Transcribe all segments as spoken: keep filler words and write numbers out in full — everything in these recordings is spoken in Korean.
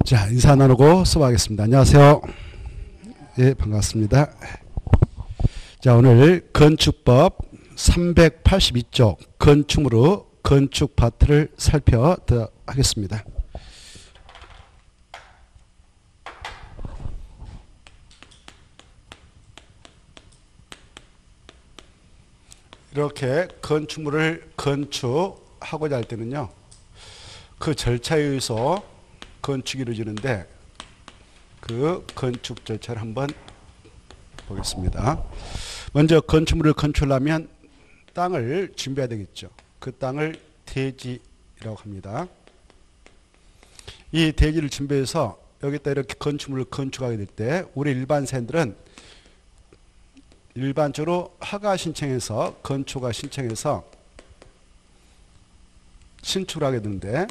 자, 인사 나누고 수업하겠습니다. 안녕하세요. 예, 반갑습니다. 자, 오늘 건축법 삼백팔십이 쪽 건축물의 건축 파트를 살펴보도록 하겠습니다. 이렇게 건축물을 건축하고자 할 때는요, 그 절차에 의해서 건축이 이루어지는데 그 건축 절차를 한번 보겠습니다. 먼저 건축물을 건축하려면 땅을 준비해야 되겠죠. 그 땅을 대지라고 합니다. 이 대지를 준비해서 여기다 이렇게 건축물을 건축하게 될 때 우리 일반생들은 일반적으로 허가 신청해서 건축허가 신청해서 신축을 하게 되는데,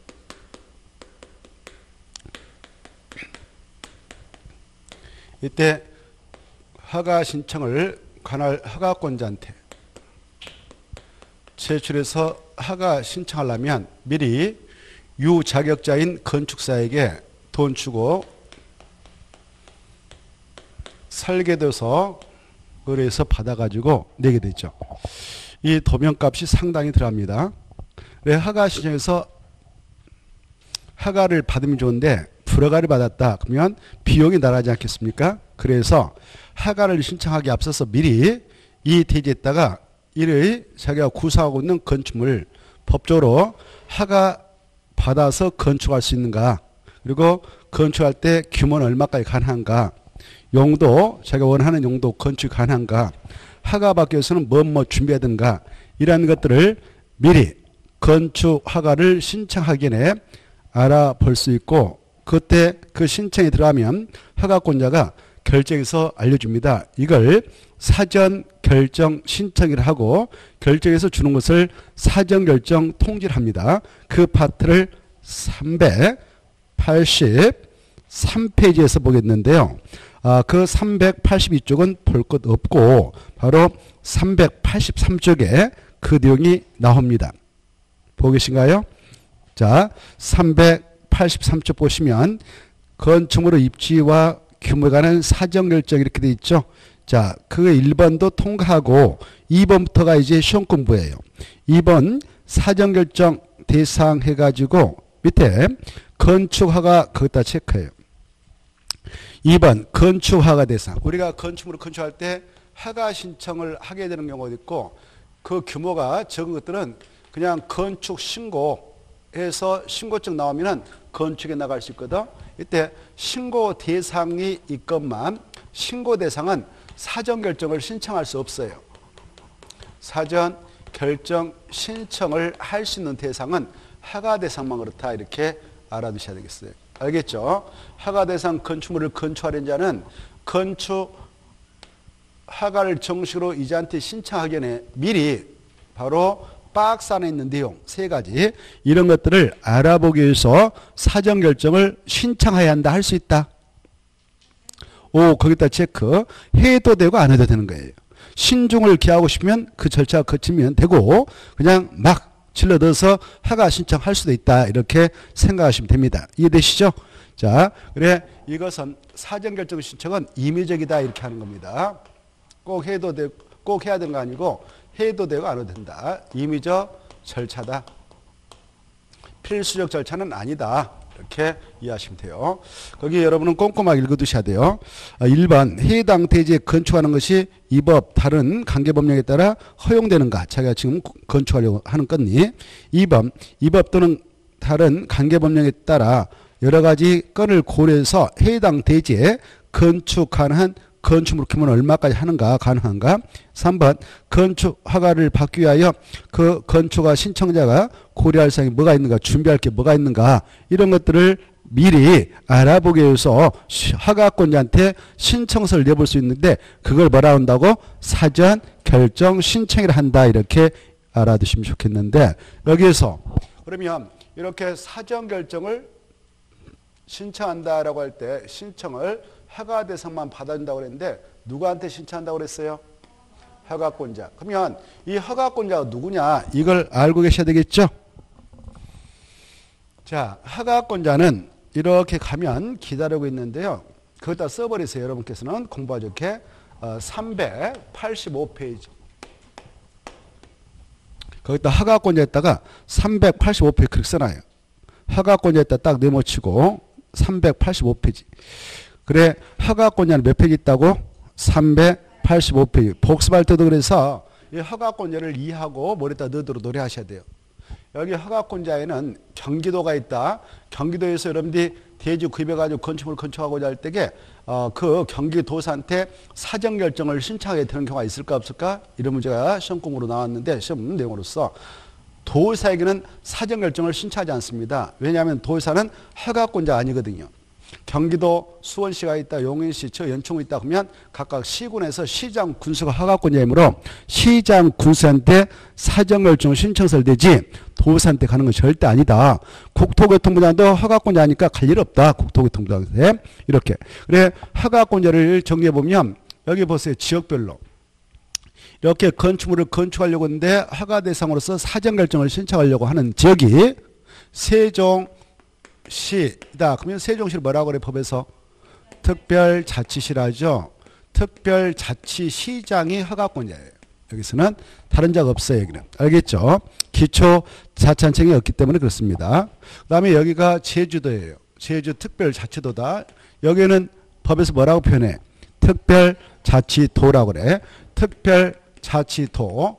이때 허가 신청을 관할 허가권자한테 제출해서 허가 신청하려면 미리 유자격자인 건축사에게 돈 주고 설계도서 의뢰해서 받아가지고 내게 되죠. 이 도면값이 상당히 들어갑니다. 그래서 허가 신청해서 허가를 받으면 좋은데 불허가를 받았다 그러면 비용이 나가지 않겠습니까? 그래서 허가를 신청하기 앞서서 미리 이 대지에다가 이를 자기가 구사하고 있는 건축물 법적으로 허가 받아서 건축할 수 있는가, 그리고 건축할 때 규모는 얼마까지 가능한가, 용도 자기가 원하는 용도 건축 가능한가, 허가 받기 위해서는 뭐 뭐 준비해야 되는가, 이런 것들을 미리 건축 허가를 신청하기 전에 알아볼 수 있고, 그때 그 신청이 들어가면 허가권자가 결정해서 알려줍니다. 이걸 사전 결정 신청을 하고 결정해서 주는 것을 사전 결정 통지를 합니다. 그 파트를 삼백팔십삼 페이지에서 보겠는데요. 아, 그 삼백팔십이 쪽은 볼 것 없고 바로 삼백팔십삼 쪽에 그 내용이 나옵니다. 보고 계신가요? 자, 삼백팔십삼 쪽 보시면 건축물의 입지와 규모에 관한 사전결정 이렇게 돼 있죠. 자, 그 일 번도 통과하고 이 번부터가 이제 시험 공부예요. 이 번 사전결정 대상 해가지고 밑에 건축허가 거기다 체크해요. 이 번 건축허가 대상. 우리가 건축물을 건축할 때 허가 신청을 하게 되는 경우가 있고, 그 규모가 적은 것들은 그냥 건축 신고해서 신고증 나오면은 건축에 나갈 수 있거든. 이때 신고 대상이 있건만 신고 대상은 사전 결정을 신청할 수 없어요. 사전 결정 신청을 할 수 있는 대상은 허가 대상만 그렇다, 이렇게 알아두셔야 되겠어요. 알겠죠? 허가 대상 건축물을 건축하려는 자는 건축 허가를 정식으로 이자한테 신청하기 전에 미리 바로 박스 안에 있는 내용 세 가지, 이런 것들을 알아보기 위해서 사전 결정을 신청해야 한다, 할 수 있다. 오, 거기다 체크. 해도 되고 안 해도 되는 거예요. 신중을 기하고 싶으면 그 절차가 거치면 되고, 그냥 막 질러넣어서 허가 신청할 수도 있다, 이렇게 생각하시면 됩니다. 이해되시죠? 자, 그래, 이것은 사전 결정 신청은 임의적이다, 이렇게 하는 겁니다. 꼭 해도 되고 꼭 해야 되는 거 아니고 해도 되고 안 해도 된다. 임의적 절차다. 필수적 절차는 아니다, 이렇게 이해하시면 돼요. 거기 여러분은 꼼꼼하게 읽어두셔야 돼요. 일 번 해당 대지에 건축하는 것이 이 법 다른 관계법령에 따라 허용되는가, 자기가 지금 건축하려고 하는 건이. 이 번 이 법 또는 다른 관계법령에 따라 여러 가지 건을 고려해서 해당 대지에 건축 가능한 건축물 규모는 얼마까지 하는가, 가능한가. 삼 번 건축 허가를 받기 위하여 그 건축허가 신청자가 고려할 사항이 뭐가 있는가, 준비할 게 뭐가 있는가, 이런 것들을 미리 알아보기 위해서 허가권자한테 신청서를 내볼 수 있는데, 그걸 뭐라 한다고? 사전 결정 신청을 한다, 이렇게 알아두시면 좋겠는데, 여기에서 그러면 이렇게 사전 결정을 신청한다라고 할 때 신청을 허가 대상만 받아준다고 그랬는데 누구한테 신청한다고 그랬어요? 허가권자. 그러면 이 허가권자가 누구냐, 이걸 알고 계셔야 되겠죠? 자, 허가권자는 이렇게 가면 기다리고 있는데요. 거기다 써버리세요. 여러분께서는 공부하기 좋게 어, 삼백팔십오 페이지. 거기다 허가권자에다가 삼백팔십오 페이지 그렇게 써놔요. 허가권자에다 딱 네모치고 삼백팔십오 페이지. 그래 허가권자는 몇 페이지 있다고? 삼백팔십오 페이지. 복습할 때도 그래서 이 허가권자를 이해하고 머리에다 넣도록 노래하셔야 돼요. 여기 허가권자에는 경기도가 있다. 경기도에서 여러분들이 대지 구입해가지고 건축물을 건축하고자 할 때에 어, 그 경기도사한테 사정결정을 신청하게 되는 경우가 있을까 없을까? 이런 문제가 시험 공부로 나왔는데 시험 내용으로서 도사에게는 사정결정을 신청하지 않습니다. 왜냐하면 도사는 허가권자 아니거든요. 경기도 수원시가 있다, 용인시, 저 연천구 있다 그러면 각각 시군에서 시장 군수가 허가권자이므로 시장 군수한테 사정결정 신청서를 내지 도사한테 가는 건 절대 아니다. 국토교통부장도 허가권자니까 갈 일 없다. 국토교통부장한테 이렇게. 그래 허가권자를 정리해 보면 여기 보세요. 지역별로 이렇게 건축물을 건축하려고 하는데 허가 대상으로서 사정결정을 신청하려고 하는 지역이 세종 시다. 그러면 세종시를 뭐라고 그래 법에서? 특별자치시라죠. 특별자치시장이 허가권자예요. 여기서는 다른 자가 없어요. 여기는. 알겠죠? 기초자치단체이 없기 때문에 그렇습니다. 그 다음에 여기가 제주도예요. 제주특별자치도다. 여기는 법에서 뭐라고 표현해? 특별자치도라고 그래. 특별자치도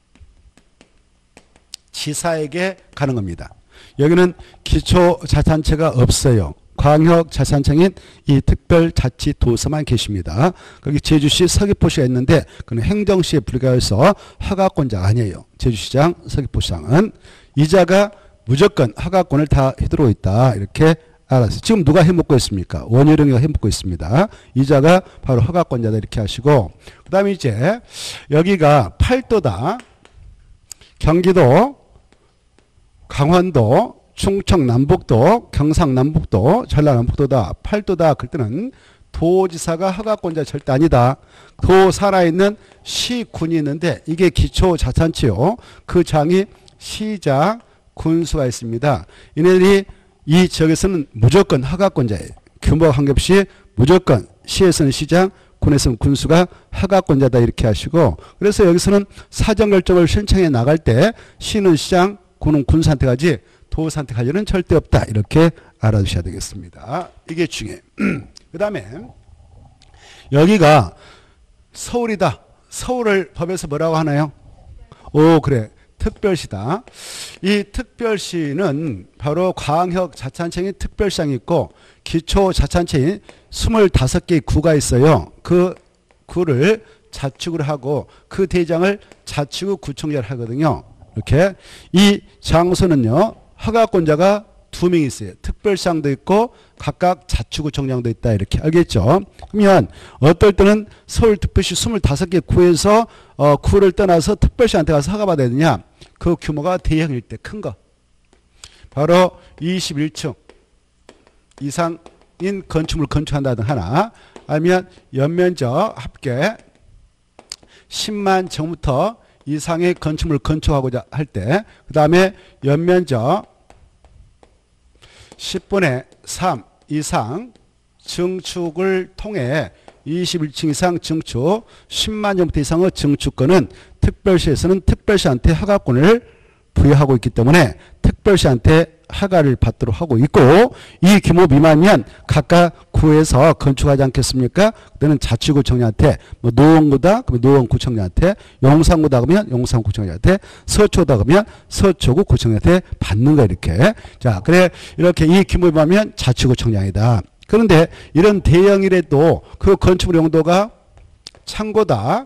지사에게 가는 겁니다. 여기는 기초자치단체가 없어요. 광역자치단체인 이 특별자치도서만 계십니다. 거기 제주시 서귀포시가 있는데 그는 행정시에 불과해서 허가권자가 아니에요. 제주시장, 서귀포시장은 이자가 무조건 허가권을 다 휘두르고 있다. 이렇게 알았어요. 지금 누가 해먹고 있습니까? 원효령이가 해먹고 있습니다. 이자가 바로 허가권자다. 이렇게 하시고 그 다음에 이제 여기가 팔도다. 경기도 강원도, 충청 남북도, 경상 남북도, 전라 남북도다. 팔도다. 그럴 때는 도지사가 허가권자 절대 아니다. 도 살아있는 시군이 있는데 이게 기초자치단체요. 그 장이 시장, 군수가 있습니다. 이네들이 이 지역에서는 무조건 허가권자예요. 규모가 관계없이 무조건 시에서는 시장, 군에서는 군수가 허가권자다. 이렇게 하시고 그래서 여기서는 사정결정을 신청해 나갈 때 시는 시장, 군은 군수한테 가지 도사한테 갈 일은 절대 없다. 이렇게 알아두셔야 되겠습니다. 이게 중요해요. 그 다음에 여기가 서울이다. 서울을 법에서 뭐라고 하나요? 오 그래. 특별시다. 이 특별시는 바로 광역자치단체인 특별시장이 있고 기초자치단체인 스물다섯 개의 구가 있어요. 그 구를 자축을 하고 그 대장을 자치구 구청장을 하거든요. 이렇게 이 장소는요 허가권자가 두 명 있어요. 특별시장도 있고 각각 자치구청장도 있다. 이렇게 알겠죠? 그러면 어떨 때는 서울특별시 스물다섯 개 구에서 어, 구를 떠나서 특별시한테 가서 허가 받아야 되냐? 그 규모가 대형일 때 큰 거. 바로 이십일 층 이상인 건축물을 건축한다든 하나 아니면 연면적 합계 십만 제곱미터 이상의 건축물을 건축하고자 할 때 그 다음에 연면적 십분의 삼 이상 증축을 통해 이십일 층 이상 증축 십만 제곱미터 이상의 증축권은 특별시에서는 특별시한테 허가권을 부여하고 있기 때문에 특별시한테 허가를 받도록 하고 있고 이 규모 미만이면 각각 구에서 건축하지 않겠습니까? 그때는 자치구청장한테 뭐 노원구다 그러면 노원구청장한테 용산구다 그러면 용산구청장한테 서초다 그러면 서초구 구청장한테 받는 거 이렇게. 자 그래 이렇게 이 규모 미만이면 자치구청장이다. 그런데 이런 대형이라도 그 건축물 용도가 창고다.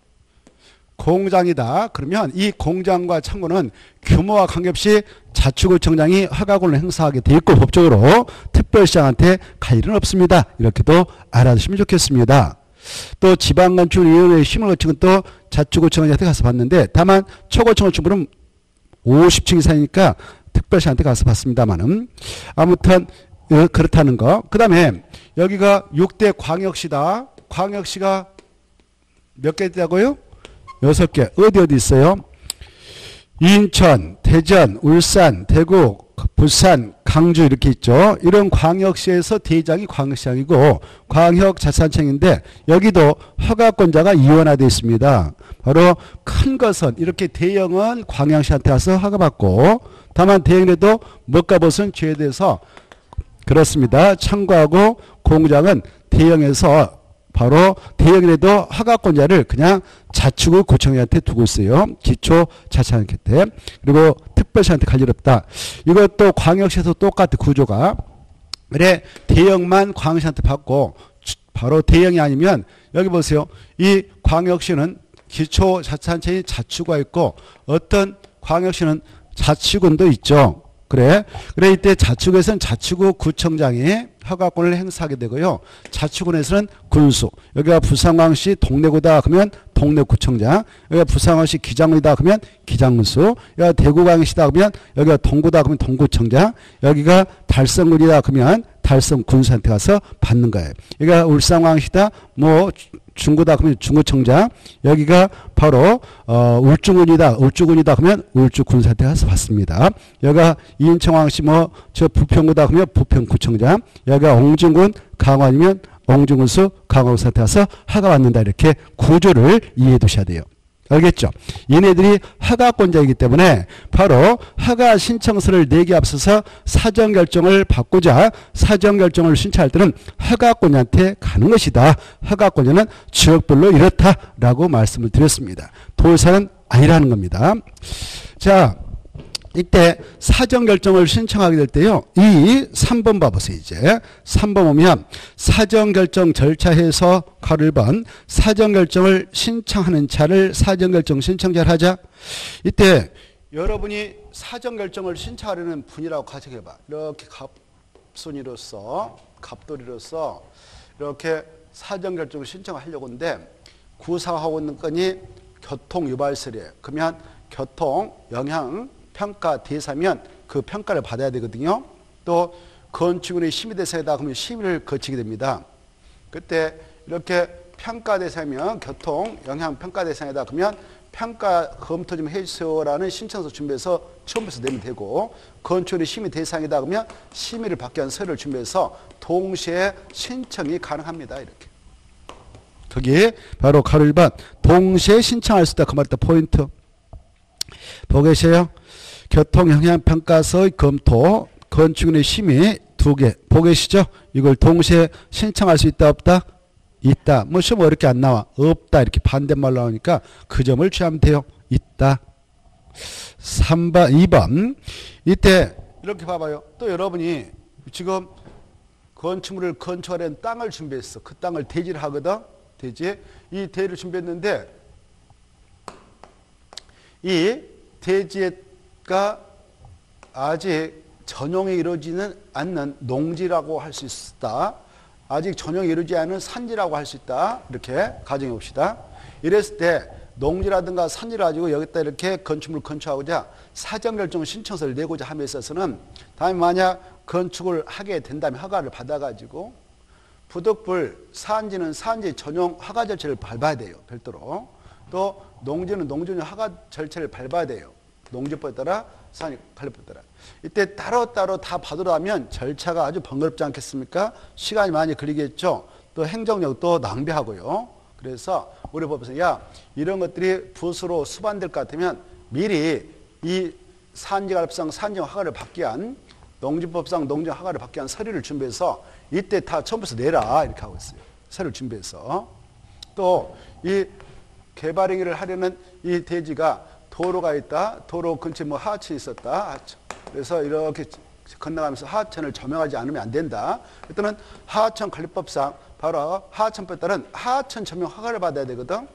공장이다. 그러면 이 공장과 창고는 규모와 관계없이 자치구청장이 허가권을 행사하게 돼 있고 법적으로 특별시장한테 갈 일은 없습니다. 이렇게도 알아두시면 좋겠습니다. 또 지방건축위원회의 심을 거치고 또 자치구청장한테 가서 봤는데 다만 초고층 건축물은 오십 층 이상이니까 특별시한테 가서 봤습니다만은 아무튼 그렇다는 거. 그 다음에 여기가 육 대 광역시다. 광역시가 몇 개 있다고요? 여섯 개. 어디 어디 있어요? 인천, 대전, 울산, 대구, 부산, 강주 이렇게 있죠. 이런 광역시에서 대장이 광역시장이고 광역자치단체인데 여기도 허가권자가 이원화되어 있습니다. 바로 큰 것은 이렇게 대형은 광역시한테 와서 허가받고 다만 대형에도 먹과 벗은 죄에 대해서 그렇습니다. 참고하고 공장은 대형에서 바로 대형에도 허가권자를 그냥 자치구 구청장한테 두고 있어요. 기초자치단체한테. 그리고 특별시한테 갈 일 없다. 이것도 광역시에서 똑같은 구조가. 그래 대형만 광역시한테 받고 바로 대형이 아니면 여기 보세요. 이 광역시는 기초자치단체인 자치구가 있고 어떤 광역시는 자치군도 있죠. 그래. 그래 이때 자치구에서는 자치구 구청장이 허가권을 행사하게 되고요. 자치군에서는 군수. 여기가 부산광시 동래구다 그러면 동래구청장. 여기가 부산광시 기장군이다 그러면 기장군수. 여기가 대구광시다 그러면 여기가 동구다 그러면 동구청장. 여기가 달성군이다 그러면 달성군수한테 가서 받는 거예요. 여기가 울산광시다 뭐 중구다 그러면 중구청장. 여기가 바로 어, 울주군이다 울주군이다 그러면 울주군수한테 가서 받습니다. 여기가 인천광시 뭐 저 부평구다 그러면 부평구청장. 여기가 옹진군 강원이면 옹진군수 강원구수한테 가서 허가 받는다. 이렇게 구조를 이해해 두셔야 돼요. 알겠죠? 얘네들이 허가권자이기 때문에 바로 허가 신청서를 내기 앞서서 사전결정을 받고자 사전결정을 신청할 때는 허가권자한테 가는 것이다. 허가권자는 지역별로 이렇다라고 말씀을 드렸습니다. 도의사는 아니라는 겁니다. 자, 이때 사전결정을 신청하게 될 때요. 이 삼 번 봐보세요. 이제 삼 번 보면 사전결정 절차에서 가로 일 번 사전결정을 신청하는 차를 사전결정 신청자를 하자. 이때 여러분이 사전결정을 신청하려는 분이라고 가정해봐. 이렇게 갑순이로서 갑돌이로서 이렇게 사전결정을 신청하려고 하는데 구사하고 있는 건이 교통유발설이에요. 그러면 교통영향 평가 대사면 그 평가를 받아야 되거든요. 또 건축원의 심의 대상이다 그러면 심의를 거치게 됩니다. 그때 이렇게 평가 대상이면 교통 영향 평가 대상이다 그러면 평가 검토 좀 해주세요라는 신청서 준비해서 처음부터 내면 되고 건축원의 심의 대상이다 그러면 심의를 받기 위한 서류를 준비해서 동시에 신청이 가능합니다. 이렇게. 거기 바로 가로 일 번 동시에 신청할 수 있다. 그 말이다. 포인트. 보고 계세요? 교통영향평가서의 검토, 건축원의 심의 두 개. 보고 계시죠? 이걸 동시에 신청할 수 있다, 없다? 있다. 뭐 시험 어렵게 안 나와. 없다. 이렇게 반대말 나오니까 그 점을 취하면 돼요. 있다. 삼 번, 이 번. 이때 이렇게 봐봐요. 또 여러분이 지금 건축물을 건축하려는 땅을 준비했어. 그 땅을 대지를 하거든. 대지. 이 대지를 준비했는데 이 대지가 아직 전용이 이루어지는 않는 농지라고 할 수 있다. 아직 전용이 이루어지지 않은 산지라고 할 수 있다. 이렇게 가정해 봅시다. 이랬을 때 농지라든가 산지를 가지고 여기다 이렇게 건축물을 건축하고자 사전결정 신청서를 내고자 함에 있어서는 다음에 만약 건축을 하게 된다면 허가를 받아가지고 부득불 산지는 산지 전용 허가 절차를 밟아야 돼요. 별도로. 또 농지는 농지는 허가 절차를 밟아야 돼요. 농지법에 따라 산이 관리법에 따라. 이때 따로따로 다 받으려면 절차가 아주 번거롭지 않겠습니까? 시간이 많이 걸리겠죠. 또 행정력도 낭비하고요. 그래서 우리 법에서 야 이런 것들이 부수로 수반될 것 같으면 미리 이 산지관리법상 산지용 허가를 받기 위한 농지법상 농지용 허가를 받기 위한 서류를 준비해서 이때 다 처음부터 내라 이렇게 하고 있어요. 서류를 준비해서. 또 이 개발행위를 하려는 이 대지가 도로가 있다. 도로 근처에 뭐 하천이 있었다. 하천. 그래서 이렇게 건너가면서 하천을 조명하지 않으면 안 된다. 일단은 하천 관리법상 바로 하천법에 따른 하천 조명 허가를 받아야 되거든.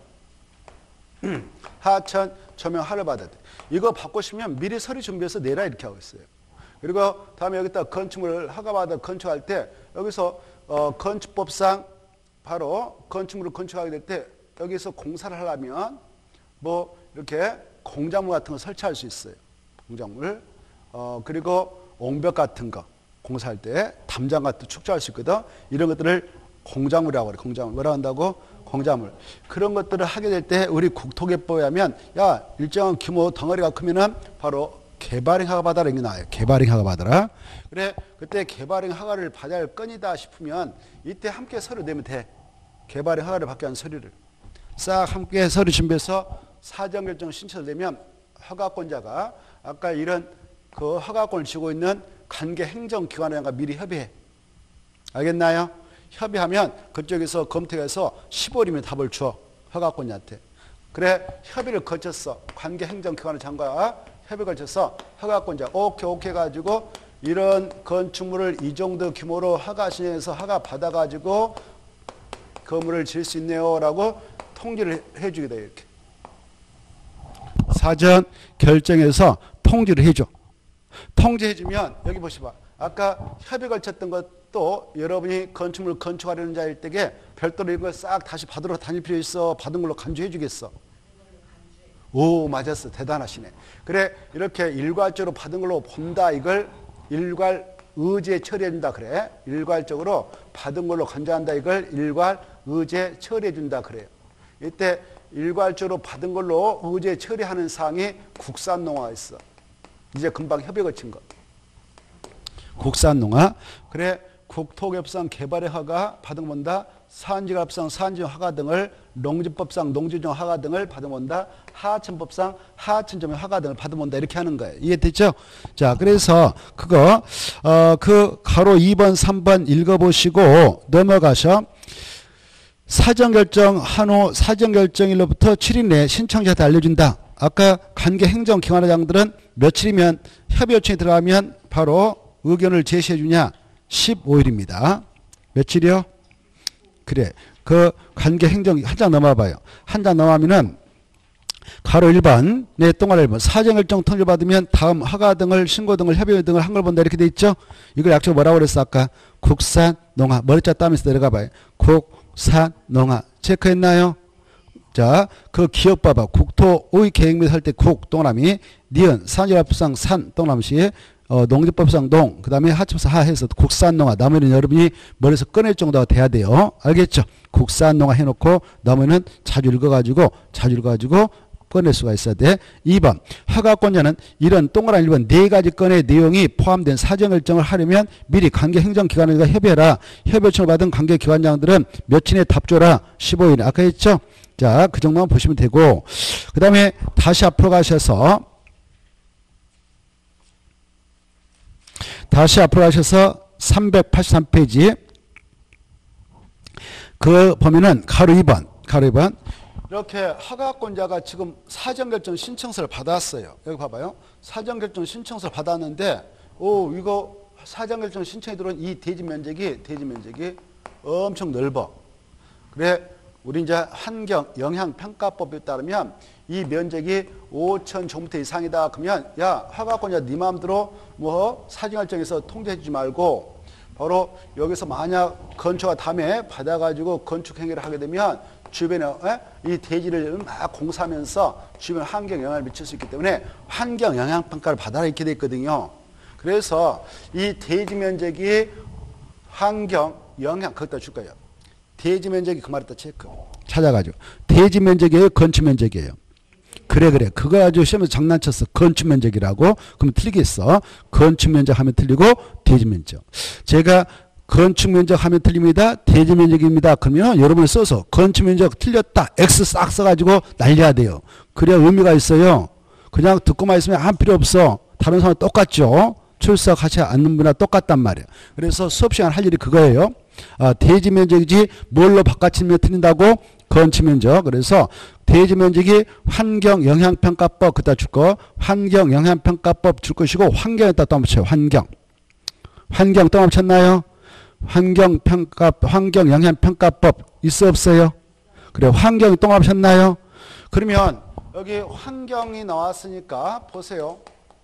하천 조명 허가를 받아야 돼. 이거 받고 싶으면 미리 서류 준비해서 내라 이렇게 하고 있어요. 그리고 다음에 여기다 건축물을 허가받아 건축할 때 여기서 어, 건축법상 바로 건축물을 건축하게 될 때 여기서 공사를 하려면 뭐 이렇게 공작물 같은 거 설치할 수 있어요. 공작물. 어, 그리고 옹벽 같은 거 공사할 때 담장 같은 거 축조할 수 있거든. 이런 것들을 공작물이라고 그래. 공작물. 뭐라 한다고? 공작물. 그런 것들을 하게 될 때 우리 국토개법에 하면 야 일정한 규모 덩어리가 크면은 바로 개발행 허가 받아라 이게 나와요. 개발행 허가 받아라. 그래 그때 개발행 허가를 받아야 할 건이다 싶으면 이때 함께 서류 내면 돼. 개발행 허가를 받기 위한 서류를 싹 함께 서류 준비해서 사정결정 신청을 내면 허가권자가 아까 이런 그 허가권을 쥐고 있는 관계 행정기관과 미리 협의해. 알겠나요? 협의하면 그쪽에서 검토해서 십오 일이면 답을 줘. 허가권자한테. 그래 협의를 거쳤어. 관계 행정기관의 장과 협의를 거쳐서 허가권자 오케이 오케이 가지고 이런 건축물을 이 정도 규모로 허가 신청해서 허가 받아가지고 건물을 지을 수 있네요 라고 통지를 해주게 돼요. 이렇게. 사전 결정해서 통지를 해줘. 통지해주면 여기 보시봐. 아까 협의 걸쳤던 것도 여러분이 건축물 건축하려는 자일 때에 별도로 이걸 싹 다시 받으러 다닐 필요 있어. 받은 걸로 간주해 주겠어. 오 맞았어. 대단하시네. 그래 이렇게 일괄적으로 받은 걸로 본다. 이걸 일괄 의제 처리해 준다 그래. 일괄적으로 받은 걸로 간주한다. 이걸 일괄 의제 처리해 준다 그래요. 이때 일괄적으로 받은 걸로 의제 처리하는 사항이 국산농화가 있어. 이제 금방 협의 거친 것. 국산농화. 그래 국토개발상 개발의 허가 받은 본다. 산지가법상 산지정 허가 등을 농지법상 농지정 허가 등을 받은 본다. 하천법상 하천점 허가 등을 받은 본다. 이렇게 하는 거예요. 이해됐죠? 자, 그래서 그거 어, 그 가로 이 번, 삼 번 읽어보시고 넘어가셔. 사전결정 한 후 사전결정일로부터 칠 일 내에 신청자한테 알려준다. 아까 관계행정기관장들은 며칠이면 협의 요청이 들어가면 바로 의견을 제시해 주냐? 십오 일입니다. 며칠이요? 그래. 그 관계행정 한 장 넘어봐요. 한 장 넘어가면은 가로 일 번 내 동아리 일 번 사전결정 통지를 받으면 다음 허가 등을 신고 등을 협의 등을 한 걸 본다 이렇게 돼 있죠. 이걸 약속 뭐라고 그랬어 아까? 국산농화. 머리자 따면서 내려가 봐요. 국산농화. 체크했나요? 자, 그 기억 봐봐. 국토의 계획 및 할 때 국 동그라미 니은 산지법상 산 동그라미 어, 농지법상 농 그 다음에 하천법상 하 해서 국산농화. 나머지는 여러분이 머리에서 꺼낼 정도가 돼야 돼요. 알겠죠? 국산농화 해놓고 나머지는 자주 읽어가지고 자주 읽어가지고 꺼낼 수가 있어야 돼. 이 번 허가권자는 이런 동그라미 일 번 네 가지 건의 내용이 포함된 사정결정을 하려면 미리 관계행정기관과 협의해라. 협의 요청을 받은 관계기관장들은 며칠 내에 답줘라. 십오 일. 아까 했죠? 자, 그 정도만 보시면 되고 그 다음에 다시 앞으로 가셔서 다시 앞으로 가셔서 삼백팔십삼 페이지 그 보면은 가로 이 번 가로 이 번 이렇게 허가권자가 지금 사전결정 신청서를 받았어요. 여기 봐봐요. 사전결정 신청서를 받았는데 오 이거 사전결정 신청이 들어온 이 대지 면적이 대지 면적이 엄청 넓어. 그래 우리 이제 환경 영향평가법에 따르면 이 면적이 오천 제곱미터 이상이다. 그러면 야 허가권자 네 마음대로 뭐 사전결정에서 통제해 주지 말고 바로 여기서 만약 건축가 다음에 받아가지고 건축 행위를 하게 되면 주변에 에? 이 대지를 막 공사하면서 주변 환경 영향을 미칠 수 있기 때문에 환경 영향평가를 받아라 이렇게 돼 있거든요. 그래서 이 대지 면적이 환경 영향 그것도 줄 거예요. 대지 면적이 그 말했다 체크 찾아가지고 대지 면적이에요 건축 면적이에요. 그래 그래 그거 가지고 시험에서 장난쳤어. 건축 면적이라고. 그럼 틀리겠어. 건축 면적 하면 틀리고 대지 면적. 제가 건축 면적 하면 틀립니다. 대지 면적입니다. 그러면 여러분이 써서 건축 면적 틀렸다. X 싹 써가지고 날려야 돼요. 그래야 의미가 있어요. 그냥 듣고만 있으면 아무 필요 없어. 다른 사람 똑같죠. 출석하지 않는 분이나 똑같단 말이에요. 그래서 수업 시간 할 일이 그거예요. 아, 대지 면적이지 뭘로 바꿔치면 틀린다고? 건축 면적. 그래서 대지 면적이 환경 영향평가법 그다 줄 거. 환경 영향평가법 줄 것이고 환경에다 또 붙여요. 환경. 환경 또 붙였나요? 환경평가 환경 영향평가법 있어 없어요? 그래 환경이 또 붙였나요? 그러면 여기 환경이 나왔으니까 보세요.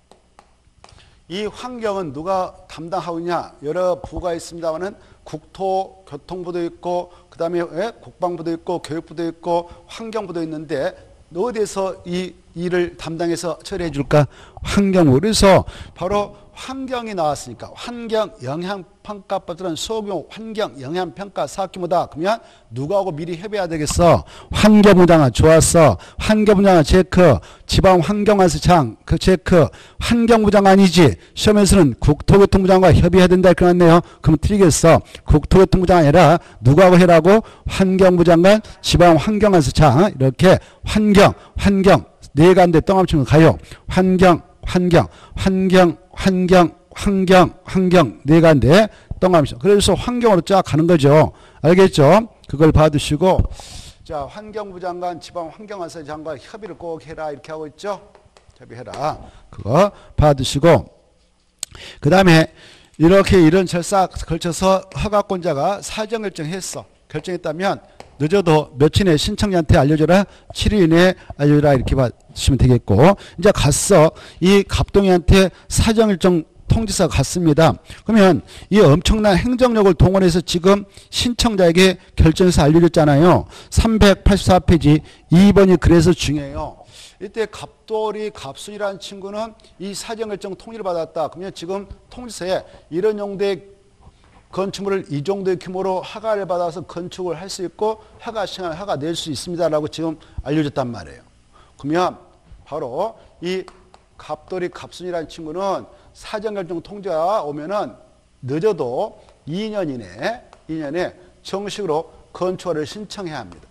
이 환경은 누가 담당하고 있냐? 여러 부가 있습니다만은 국토교통부도 있고 그 다음에 국방부도 있고 교육부도 있고 환경부도 있는데 어디에서 이 일을 담당해서 처리해 줄까? 환경부. 그래서 바로 환경이 나왔으니까 환경 영향평가법들은 소규모 환경 영향평가 사학기무다. 그러면 누구하고 미리 협의해야 되겠어? 환경부장관 좋았어. 환경부장관 체크. 지방환경안수장 그 체크. 환경부장관이지. 시험에서는 국토교통부장관과 협의해야 된다 이렇게 나왔네요. 그럼 틀리겠어. 국토교통부장관 아니라 누구하고 해라고? 환경부장관 지방환경안수장 이렇게 환경 환경 네 가운데 똥함치면 가요. 환경 환경 환경 환경 환경 환경 네 가운데 똥함치. 그래서 환경으로 쫙 가는 거죠. 알겠죠? 그걸 봐두시고 자 환경부 장관 지방환경안수 장관 협의를 꼭 해라 이렇게 하고 있죠. 협의해라. 그거 봐두시고 그 다음에 이렇게 이런 절차 걸쳐서 허가권자가 사정 결정했어. 결정했다면 늦어도 며칠 내에 신청자한테 알려줘라. 칠 일 이내에 알려줘라. 이렇게 봐주시면 되겠고 이제 갔어. 이 갑동이한테 사정일정 통지서가 갔습니다. 그러면 이 엄청난 행정력을 동원해서 지금 신청자에게 결정해서 알려줬잖아요. 삼백팔십사 페이지 이 번이 그래서 중요해요. 이때 갑돌이 갑순이라는 친구는 이 사정결정 통지를 받았다. 그러면 지금 통지서에 이런 용도의 건축물을 이 정도의 규모로 허가를 받아서 건축을 할 수 있고 허가 시간을 허가 낼 수 있습니다라고 지금 알려줬단 말이에요. 그러면 바로 이 갑돌이 갑순이라는 친구는 사정결정 통지가 오면은 늦어도 이 년 이내에 이 년에 정식으로 건축허를 신청해야 합니다.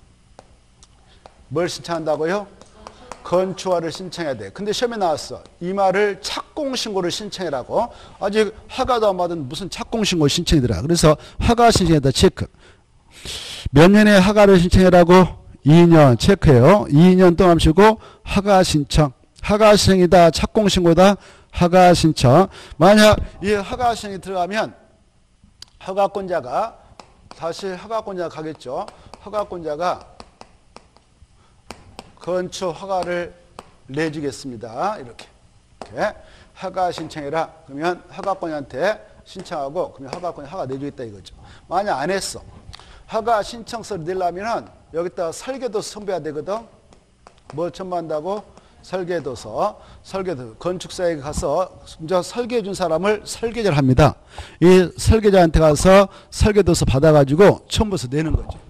뭘 신청한다고요? 건축허를 신청해야 돼. 근데 시험에 나왔어. 이 말을 착공신고를 신청해라고. 아직 허가도 안 받은 무슨 착공신고 신청이더라. 그래서 허가 신청에다 체크. 몇 년에 허가를 신청해라고? 이 년 체크해요. 이 년 동안 쉬고 허가 신청. 허가 신청이다. 착공신고다. 허가 신청. 만약 이 허가 신청이 들어가면 허가권자가 다시 허가권자가 가겠죠. 허가권자가 건축 허가를 내주겠습니다. 이렇게. 이렇게. 허가 신청해라. 그러면 허가권한테 신청하고 그러면 허가권이 허가 내주겠다 이거죠. 만약 안 했어. 허가 신청서를 내려면 여기다가 설계도서 첨부해야 되거든. 뭘 첨부한다고? 설계도서. 설계도서. 건축사에 가서 먼저 설계해 준 사람을 설계자를 합니다. 이 설계자한테 가서 설계도서 받아가지고 첨부서 내는 거죠.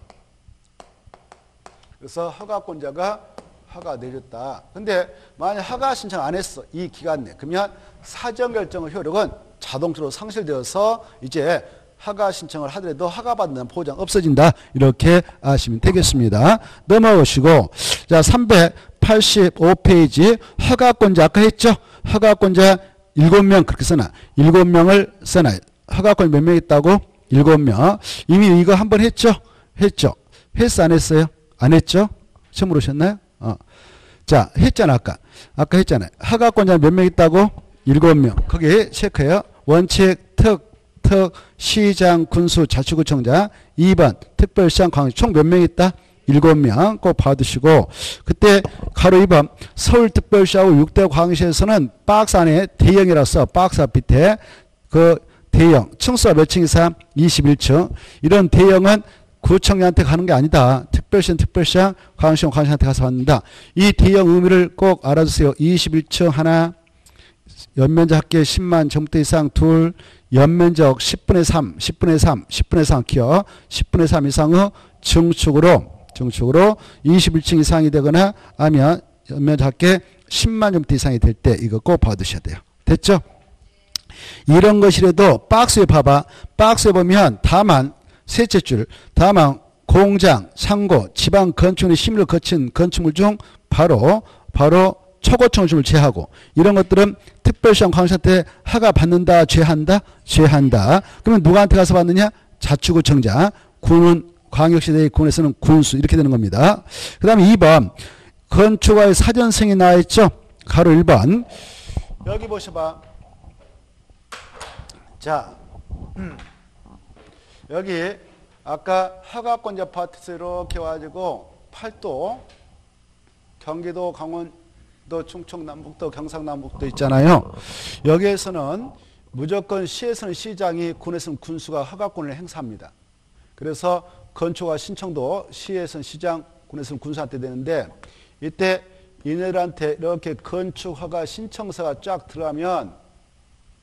그래서 허가권자가 허가 내줬다. 근데 만약 허가 신청 안 했어. 이 기간 내. 그러면 사정결정의 효력은 자동적으로 상실되어서 이제 허가 신청을 하더라도 허가받는 보장 없어진다. 이렇게 아시면 되겠습니다. 넘어오시고 자 삼백팔십오 페이지 허가권자 아까 했죠. 허가권자 일곱 명 그렇게 써놔. 일곱 명을 써놔. 허가권 몇 명 있다고? 일곱 명. 이미 이거 한번 했죠. 했죠. 했어 안 했어요? 안 했죠? 처음 오셨나요? 어. 자, 했잖아, 아까. 아까 했잖아요. 허가권자 몇 명 있다고? 일곱 명. 거기 체크해요. 원칙, 특, 특, 시장, 군수, 자치구청장. 이 번, 특별시장, 광역시. 총 몇 명 있다? 일곱 명. 꼭 봐두시고. 그때 가로 이 번, 서울특별시하고 육 대 광역시에서는 박스 안에 대형이라서 박스 앞밑에 그 대형. 층수가 몇 층 이상? 이십일 층. 이런 대형은 구청장한테 가는 게 아니다. 특별시는 특별시장, 광역시는 광역시한테 가서 받는다. 이 대형 의미를 꼭 알아주세요. 이십일 층 하나, 연면적 합계 십만 정도 이상 둘, 연면적 십분의 삼, 십분의 삼, 십분의 삼 키워, 십분의 삼 이상의 증축으로, 증축으로 이십일 층 이상이 되거나 아니면 연면적 합계 십만 정도 이상이 될 때 이거 꼭 봐두셔야 돼요. 됐죠? 이런 것이라도 박스에 봐봐. 박스에 보면 다만 셋째 줄, 다만 공장, 상고, 지방 건축의 심의를 거친 건축물 중 바로 바로 초고층을 제하고 이런 것들은 특별시장 광역시한테 허가 받는다, 제한다, 제한다. 그러면 누구한테 가서 받느냐? 자치구청장, 군은 광역시 내 군에서는 군수 이렇게 되는 겁니다. 그 다음에 이 번 건축가의 사전승이 나와 있죠. 가로 일 번 여기 보셔봐. 자. 음. 여기 아까 허가권자 파트에서 이렇게 와가지고 팔도 경기도 강원도 충청 남북도 경상남북도 있잖아요. 여기에서는 무조건 시에서는 시장이 군에서는 군수가 허가권을 행사합니다. 그래서 건축허가 신청도 시에서는 시장 군에서는 군수한테 되는데 이때 이네들한테 이렇게 건축허가 신청서가 쫙 들어가면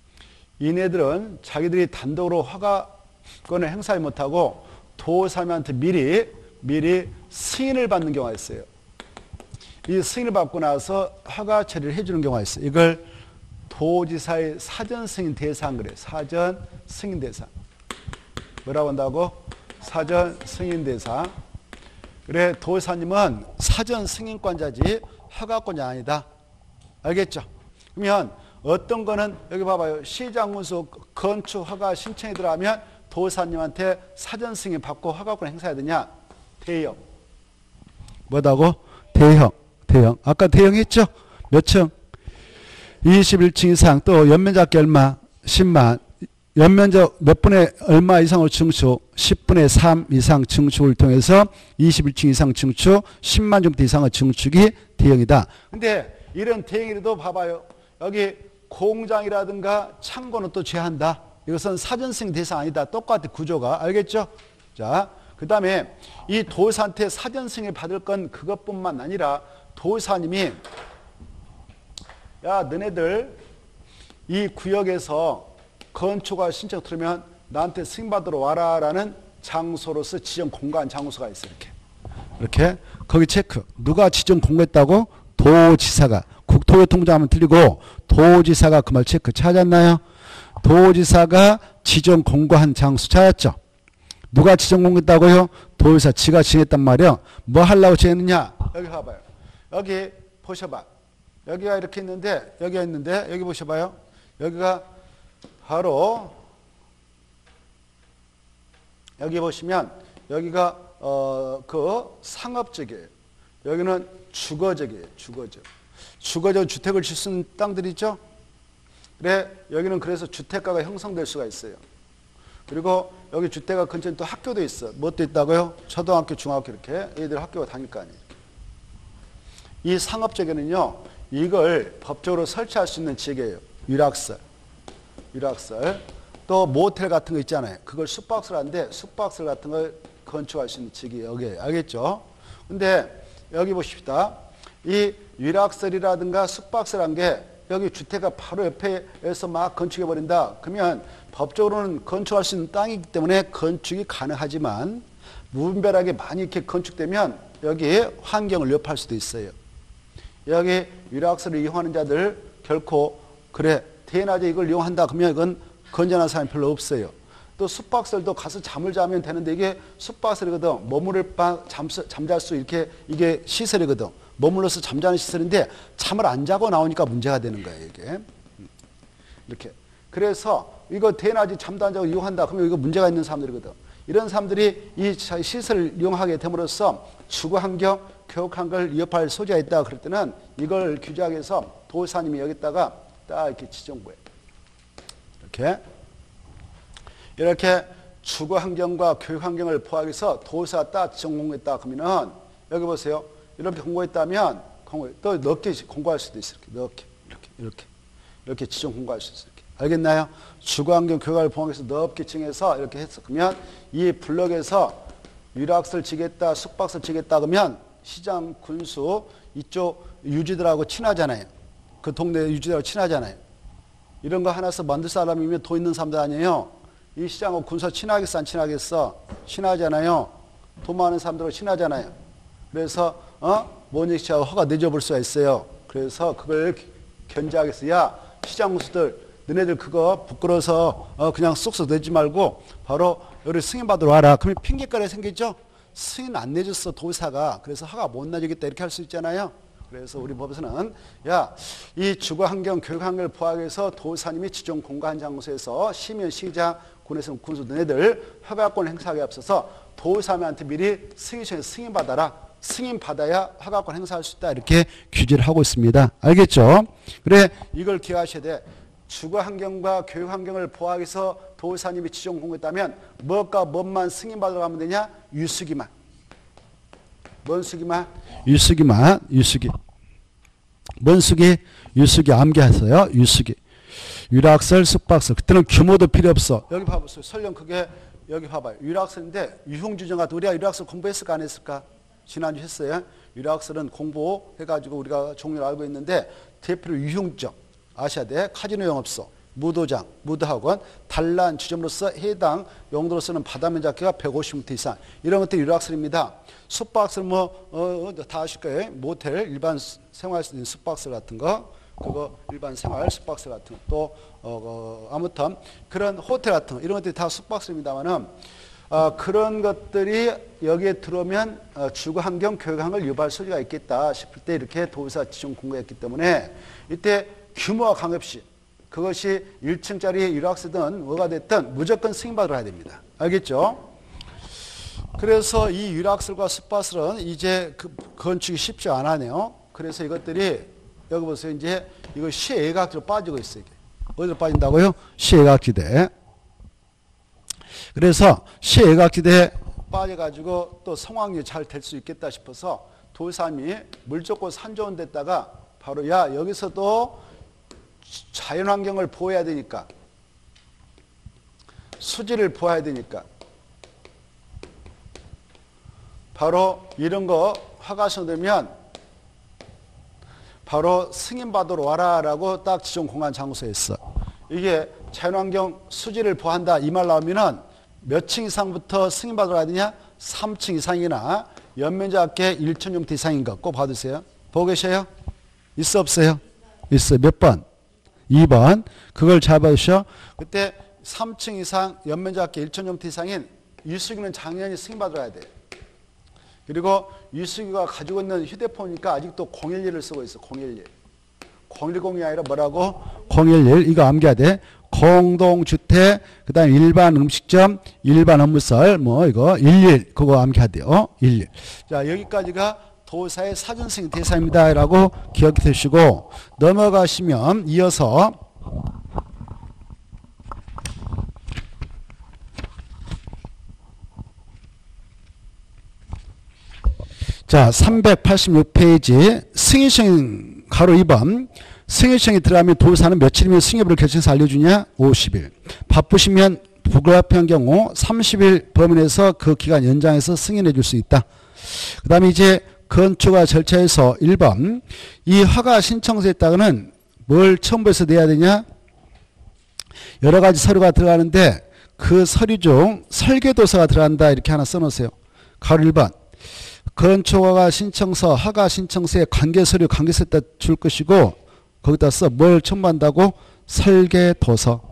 이네들은 자기들이 단독으로 허가권을 행사하지 못하고 도사님한테 미리 미리 승인을 받는 경우가 있어요. 이 승인을 받고 나서 허가 처리를 해주는 경우가 있어요. 이걸 도지사의 사전 승인 대상 그래요. 사전 승인 대상. 뭐라고 한다고? 사전 승인 대상. 그래, 도지사님은 사전 승인권자지 허가권자 아니다. 알겠죠? 그러면 어떤 거는 여기 봐봐요. 시장군수 건축 허가 신청이 들어가면 도지사님한테 사전 승인 받고 허가권 행사해야 되냐? 대형. 뭐다고? 대형. 대형. 아까 대형 했죠? 몇 층? 이십일 층 이상. 또 연면적이 얼마? 십만. 연면적 몇 분의 얼마 이상으로 증축? 십 분의 삼 이상 증축을 통해서 이십일 층 이상 증축, 십만 정도 이상의 증축이 대형이다. 근데 이런 대형이라도 봐봐요. 여기 공장이라든가 창고는 또 제한다. 이것은 사전 승인 대상 아니다. 똑같아 구조가. 알겠죠? 자, 그 다음에 이 도지사한테 사전 승인을 받을 건 그것뿐만 아니라 도지사님이 야 너네들 이 구역에서 건축허가 신청 들으면 나한테 승인받으러 와라 라는 장소로서 지정 공고한 장소가 있어. 이렇게 이렇게 거기 체크. 누가 지정 공고했다고? 도지사가. 국토교통부장 하면 틀리고 도지사가 그 말 체크. 찾았나요? 도지사가 지정 공고한 장소 찾았죠? 누가 지정 공고했다고요? 도지사 지가 지냈단 말이야. 뭐 하려고 지냈느냐? 여기 봐봐요. 여기 보셔봐. 여기가 이렇게 있는데 여기가 있는데 여기 보셔봐요. 여기가 바로 여기 보시면 여기가 어, 그 상업적이에요. 여기는 주거적이에요. 주거적. 주거적 주택을 질 수 있는 땅들이죠. 그래 여기는 그래서 주택가가 형성될 수가 있어요. 그리고 여기 주택가 근처에 또 학교도 있어. 무엇도 있다고요? 초등학교, 중학교 이렇게 애들 학교가 다닐 거 아니에요. 이 상업적에는요. 이걸 법적으로 설치할 수 있는 지역이에요. 유락설. 유락설. 또 모텔 같은 거 있잖아요. 그걸 숙박설 하는데 숙박설 같은 걸 건축할 수 있는 지역이 여기에요. 알겠죠? 근데 여기 보십시다. 이 유락설이라든가 숙박설한 게 여기 주택가 바로 옆에서 막 건축해버린다. 그러면 법적으로는 건축할 수 있는 땅이기 때문에 건축이 가능하지만 무분별하게 많이 이렇게 건축되면 여기 환경을 위협할 수도 있어요. 여기 유락설을 이용하는 자들 결코 그래 대낮에 이걸 이용한다 그러면 이건 건전한 사람이 별로 없어요. 또 숙박설도 가서 잠을 자면 되는데 이게 숙박설이거든. 머무를 방 잠, 잠잘 수 이렇게 이게 시설이거든. 머물러서 잠자는 시설인데 잠을 안 자고 나오니까 문제가 되는 거예요. 이게 이렇게. 그래서 이거 대낮에 잠도 안 자고 이용한다 그러면 이거 문제가 있는 사람들이거든. 이런 사람들이 이 시설을 이용하게 됨으로써 주거환경, 교육환경을 위협할 소지가 있다 그럴 때는 이걸 규제하기 위해서 도지사님이 여기다가 딱 이렇게 지정구해. 이렇게 이렇게 주거환경과 교육환경을 포함해서 도지사가 딱 지정 공고했다 그러면은 여기 보세요. 이렇게 공고했다면 공고 또 넓게 공고할 수도 있어요. 이렇게 넓게 이렇게 이렇게 이렇게 지정 공고할 수 있어요. 이렇게. 알겠나요? 주거환경 교육을 포함해서 넓게 칭해서 이렇게 했어. 그러면 이 블럭에서 유락설 지겠다, 숙박설 지겠다 그러면 시장, 군수 이쪽 유지들하고 친하잖아요. 그 동네 유지들하고 친하잖아요. 이런 거 하나서 만들 사람이면 돈 있는 사람들 아니에요. 이 시장하고 군수 친하겠어, 안 친하겠어? 친하잖아요. 돈 많은 사람들하고 친하잖아요. 그래서 어? 모니치하고 허가 내줘볼 수가 있어요. 그래서 그걸 견제하겠어. 야, 시장 군수들 너네들 그거 부끄러워서 어 그냥 쏙쏙 내지 말고 바로 여기 승인 받으러 와라. 그러면 핑계거리 생기죠? 승인 안 내줬어 도지사가. 그래서 허가 못 내주겠다 이렇게 할 수 있잖아요. 그래서 우리 법에서는 야, 이 주거환경, 교육환경을 포함해서 도지사님이 지정 공고한 장소에서 시민, 시장, 군에서 군수 너네들 허가권 행사하기에 앞서서 도지사님한테 미리 승인청에서 승인 받아라. 승인 받아야 허가권 행사할 수 있다. 이렇게 규제를 하고 있습니다. 알겠죠? 그래 이걸 기억하셔야 돼. 주거환경과 교육환경을 포함해서 도지사님이 지정 공고했다면 뭐가 뭔만 승인받으러 가면 되냐? 유수기만. 뭔 수기만? 유수기만. 유수기. 뭔 수기? 유수기 암기하세요. 유수기. 유락설, 숙박설. 그때는 규모도 필요 없어. 여기 봐보세요. 설령 그게 여기 봐봐요. 유락설인데 유형주정 같은 우리가 유락설 공부했을까 안 했을까? 지난주 했어요. 유락설은 공부해가지고 우리가 종류를 알고 있는데 대표로 유형주정. 아셔야 돼. 카지노 영업소. 무도장, 무도학원, 단란 지점으로서 해당 용도로서는 바다 면적가 백오십 미터 이상 이런 것들이 유락설입니다. 숙박설 뭐 어, 다 아실 거예요. 모텔, 일반 생활 숙박설 같은 거, 그거 일반 생활 숙박설 같은 거, 또 어, 어, 아무튼 그런 호텔 같은 거 이런 것들이 다 숙박설입니다만은 어, 그런 것들이 여기에 들어오면 어, 주거환경, 교육환경을 유발할 소지가 있겠다 싶을 때 이렇게 도의사 지정 공고했기 때문에 이때 규모가 관계없이 그것이 일 층짜리 유락서든 뭐가 됐든 무조건 승인받으러 가야 됩니다. 알겠죠? 그래서 이 유락설과 숙박설은 이제 그 건축이 쉽지 않아네요. 그래서 이것들이 여기 보세요. 이제 이거 시외곽지로 빠지고 있어요. 이게. 어디로 빠진다고요? 시외곽지대. 그래서 시외곽지대에 빠져가지고 또 성황리 잘 될 수 있겠다 싶어서 도의사님이 물 좋고 산 좋은 데다가 바로 야 여기서도 자연환경을 보호해야 되니까 수질을 보호해야 되니까 바로 이런 거 허가서 되면 바로 승인받으러 와라라고 딱 지정 공간 장소에 있어. 이게 자연환경 수질을 보호한다 이 말 나오면은 몇 층 이상부터 승인받으러 가야 되냐? 삼 층 이상이나 연면적계 천 제곱미터 이상인 거 꼭 봐두세요. 보고 계셔요? 있어 없어요? 있어요. 몇 번? 이 번. 그걸 잘 봐주셔. 그때 삼 층 이상 연면적계 천 제곱미터 이상인 유수기는 작년에 승인받으러 가야 돼요. 그리고 유수기가 가지고 있는 휴대폰이니까 아직도 공일일을 쓰고 있어. 공일일. 공일공이 아니라 뭐라고? 공일일. 이거 암기해야 돼. 공동주택, 그 다음에 일반 음식점, 일반 업무설, 뭐, 이거, 일일, 그거 암기해야 돼요. 일일. 자, 여기까지가 도사의 사전승인 대사입니다. 라고 기억해 두시고, 넘어가시면 이어서, 자, 삼백팔십육 페이지, 승인승인, 가로 이 번. 승인청이 들어가면 도의사는 며칠이면 승인여부를 결정해서 알려주냐? 오십 일. 바쁘시면 불가피한 경우 삼십 일 범위 내에서 그 기간 연장해서 승인해 줄 수 있다. 그 다음에 이제 건축허가 절차에서 일 번. 이 허가 신청서에 따르는 뭘 첨부해서 내야 되냐? 여러 가지 서류가 들어가는데 그 서류 중 설계도서가 들어간다. 이렇게 하나 써놓으세요. 가로 일 번. 건축허가 신청서, 허가 신청서에 관계서류, 관계서에다 줄 것이고 거기다 써. 뭘 첨부한다고? 설계도서.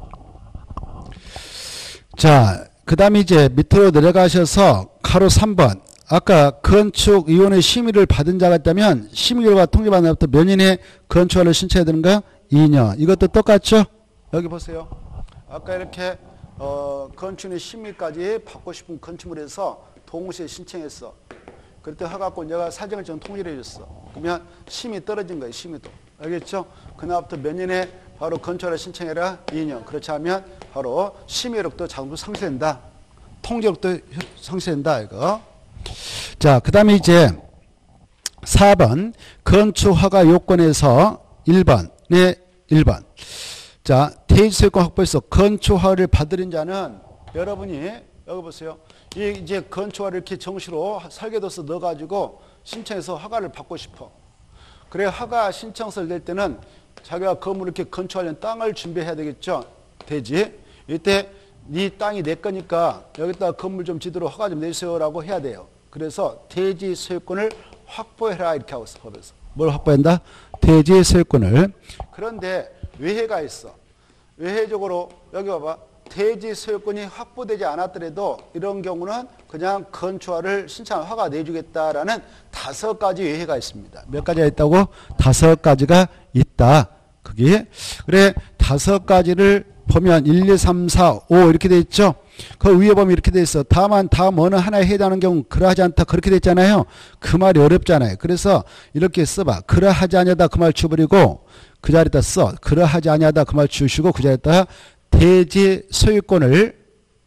자, 그 다음에 이제 밑으로 내려가셔서 가로 삼 번. 아까 건축위원회 심의를 받은 자가 있다면 심의 결과 통지받은 날부터 몇 년에 건축허가를 신청해야 되는가? 이 년. 이것도 똑같죠? 여기 보세요. 아까 이렇게 어, 건축위 심의까지 받고 싶은 건축물에 서 동시에 신청했어. 그때 허가권 내가 사정을 좀 통지를 해줬어. 그러면 심의 떨어진 거예요. 심의도. 알겠죠? 그날부터 몇 년에 바로 건축허가를 신청해라? 이 년. 그렇지 않으면 바로 심의력도 자동으로 상쇄된다. 통지력도 상쇄된다. 이거. 자, 그 다음에 이제 사 번. 건축허가 요건에서 일 번에 일 번. 자, 대지소유권 확보에서 건축허가를 받으린 자는 여러분이 여기 보세요. 이 이제 건축허가를 이렇게 정시로 설계도서 넣어가지고 신청해서 허가를 받고 싶어. 그래 허가 신청서를 낼 때는 자기가 건물을 이렇게 건축하려는 땅을 준비해야 되겠죠. 되지. 이때 네 땅이 내 거니까 여기다 건물 좀 지도록 허가 좀 내주세요라고 해야 돼요. 그래서 대지 소유권을 확보해라 이렇게 하고 있어. 법에서. 뭘 확보한다? 대지 소유권을. 그런데 외해가 있어. 외해적으로 여기 봐봐. 대지 소유권이 확보되지 않았더라도 이런 경우는 그냥 건축허가를 신청한 허가 내주겠다라는 다섯 가지 예외가 있습니다. 몇 가지가 있다고? 다섯 가지가 있다. 그게 그래 다섯 가지를 보면 일, 이, 삼, 사, 오 이렇게 돼 있죠. 그 위에 보면 이렇게 돼 있어. 다만 다음 어느 하나에 해당하는 경우 그러하지 않다 그렇게 돼 있잖아요. 그 말이 어렵잖아요. 그래서 이렇게 써봐. 그러하지 아니하다 그 말 주버리고 그 자리에다 써. 그러하지 아니하다 그 말 주시고 그 자리에다 대지 소유권을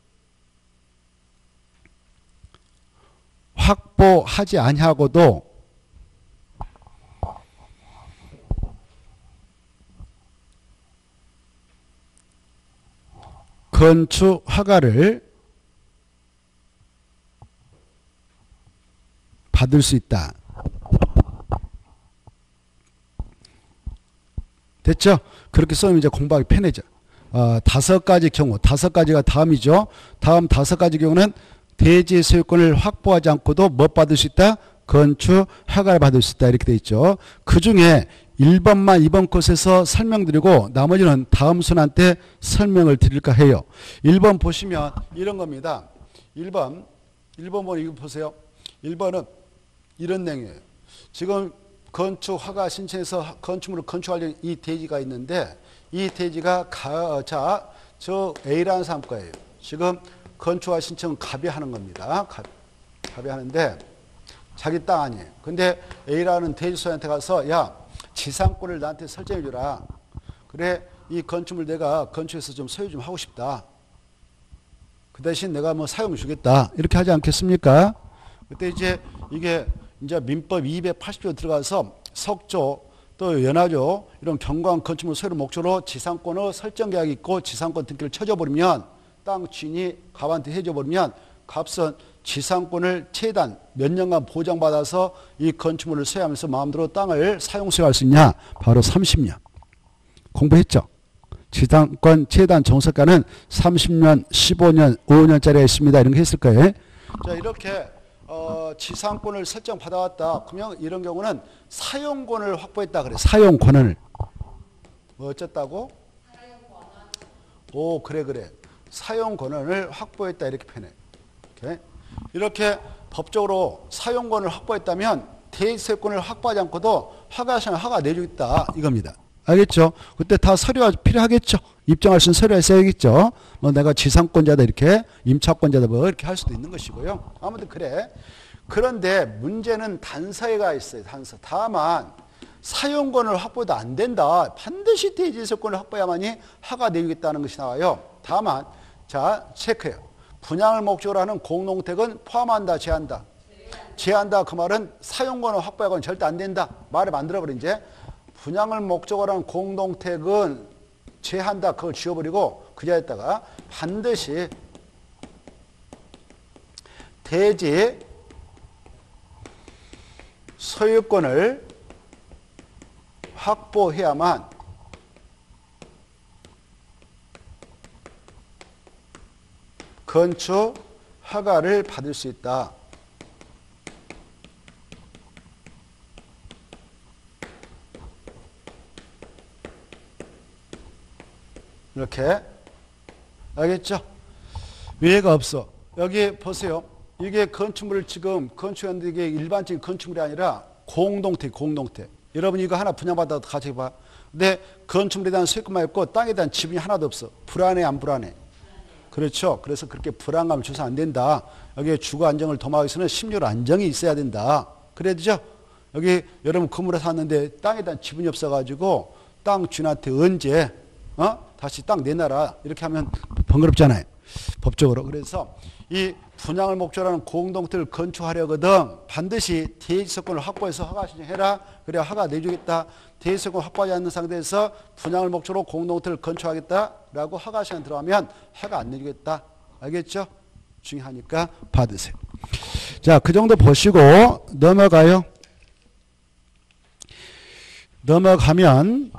확보하지 아니하고도 건축 허가를 받을 수 있다. 됐죠? 그렇게 써면 이제 공부하기 편해져. 어, 다섯 가지 경우, 다섯 가지가 다음이죠. 다음 다섯 가지 경우는 대지 소유권을 확보하지 않고도 뭐 받을 수 있다? 건축 허가를 받을 수 있다. 이렇게 돼 있죠. 그 중에 일 번만 이번 컷에서 설명드리고 나머지는 다음 순환 때 설명을 드릴까 해요. 일 번 보시면 이런 겁니다. 일 번, 일 번 이거 보세요. 일 번은 이런 내용이에요. 지금 건축 허가 신청해서 건축물을 건축하려는 이 대지가 있는데 이 대지가 가, 자, 저 A라는 사람 거예요. 지금 건축허가 신청은 갑이 하는 겁니다. 갑, 갑이 하는데 자기 땅 아니에요. 근데 A라는 대지소한테 가서 야, 지상권을 나한테 설정해 주라. 그래, 이 건축물 내가 건축해서 좀 소유 좀 하고 싶다. 그 대신 내가 뭐 사용 주겠다. 이렇게 하지 않겠습니까? 그때 이제 이게 이제 민법 이백팔십 조 들어가서 석조 또 연화조 이런 경관 건축물 소유 목적으로 지상권의 설정 계약이 있고 지상권 등기를 쳐줘버리면 땅 주인이 갑한테 해줘버리면 갑은 지상권을 최단 몇 년간 보장받아서 이 건축물을 소유하면서 마음대로 땅을 사용 소유할 수 있냐? 바로 삼십 년. 공부했죠? 지상권 최단 정석가는 삼십 년, 십오 년, 오 년짜리가 있습니다. 이런 거 했을 거예요. 자, 이렇게 어, 지상권을 설정 받아왔다. 그러면 이런 경우는 사용권을 확보했다 그래. 사용권을. 뭐 어쨌다고? 오, 그래 그래. 사용권을 확보했다 이렇게 표현해. 이렇게. 이렇게 법적으로 사용권을 확보했다면 대지소유권을 확보하지 않고도 허가시는 허가 내주겠다 이겁니다. 알겠죠? 그때 다 서류가 필요하겠죠. 입증할 수 있는 서류가 있어야겠죠. 뭐 내가 지상권자다 이렇게 임차권자다 뭐 이렇게 할 수도 있는 것이고요. 아무튼 그래. 그런데 문제는 단서가 있어요. 단서. 다만 사용권을 확보도 안 된다. 반드시 대지소유권을 확보해야만이 허가 내주겠다는 것이 나와요. 다만 자 체크해요. 분양을 목적으로 하는 공동택은 포함한다, 제한다. 제한다 그 말은 사용권을 확보하고는 절대 안 된다. 말을 만들어버린 이제 분양을 목적으로 하는 공동택은 제한다. 그걸 지워버리고 그 자리에다가 반드시 대지 소유권을 확보해야만 건축 허가를 받을 수 있다. 이렇게 알겠죠? 위해가 없어. 여기 보세요. 이게 건축물을 지금 건축하는데 이게 일반적인 건축물이 아니라 공동택, 공동택. 여러분 이거 하나 분양받아도 같이 봐. 근데 건축물에 대한 소유권만 있고 땅에 대한 지분이 하나도 없어. 불안해, 안 불안해? 그렇죠. 그래서 그렇게 불안감을 줘서 안 된다. 여기 주거 안정을 도모하기 위해서는 심리적 안정이 있어야 된다. 그래야 되죠? 여기 여러분 건물에 샀는데 땅에 대한 지분이 없어가지고 땅 주인한테 언제 어? 다시 땅 내놔라. 이렇게 하면 번거롭잖아요. 법적으로. 그래서 이 분양을 목적으로 하는 공동택을 건축하려거든 반드시 대지소유권을 확보해서 허가 신청해라. 그래야 허가 내주겠다. 대지소유권 확보하지 않는 상태에서 분양을 목적으로 공동택을 건축하겠다라고 허가 신청 들어가면 허가 안 내주겠다. 알겠죠? 중요하니까 받으세요. 자, 그 정도 보시고 넘어가요. 넘어가면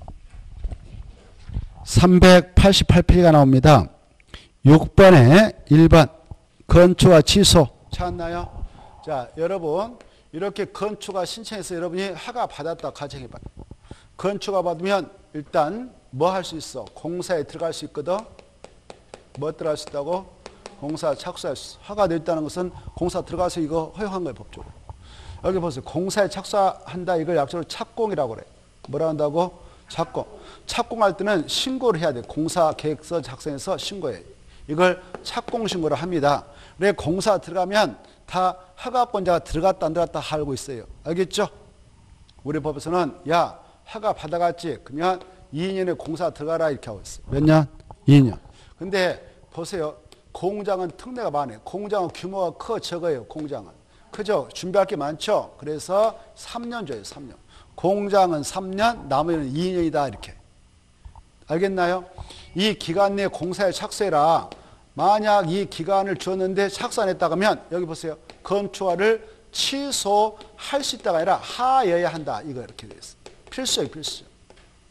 삼백팔십팔 페이지가 나옵니다. 육 번에 일 번 건축허가 취소 찾았나요? 자, 여러분 이렇게 건축허가 신청해서 여러분이 허가 받았다 가정해봐요. 건축허가 받으면 일단 뭐 할 수 있어? 공사에 들어갈 수 있거든. 뭐 들어갈 수 있다고? 공사 착수할 수 있어. 허가 냈다는 것은 공사 들어가서 이거 허용한 거예요. 법적으로. 여기 보세요. 공사에 착수한다. 이걸 약속으로 착공이라고 그래. 뭐라 한다고? 착공. 착공할 때는 신고를 해야 돼. 공사 계획서 작성해서 신고해. 이걸 착공 신고를 합니다. 그래 공사 들어가면 다 허가권자가 들어갔다 안 들어갔다 알고 있어요. 알겠죠? 우리 법에서는 야 허가 받아갔지. 그러면 이 년에 공사 들어가라 이렇게 하고 있어요. 몇 년? 이 년. 근데 보세요. 공장은 특례가 많아요. 공장은 규모가 커 적어요. 공장은. 그죠? 준비할 게 많죠? 그래서 삼 년 줘요. 삼 년. 공장은 삼 년, 나머지는 이 년이다 이렇게. 알겠나요? 이 기간 내에 공사에 착수해라. 만약 이 기간을 주었는데 착수 안 했다고 하면 여기 보세요. 건축허가를 취소할 수 있다가 아니라 하여야 한다. 이거 이렇게 되어 있어요. 필수예요. 필수.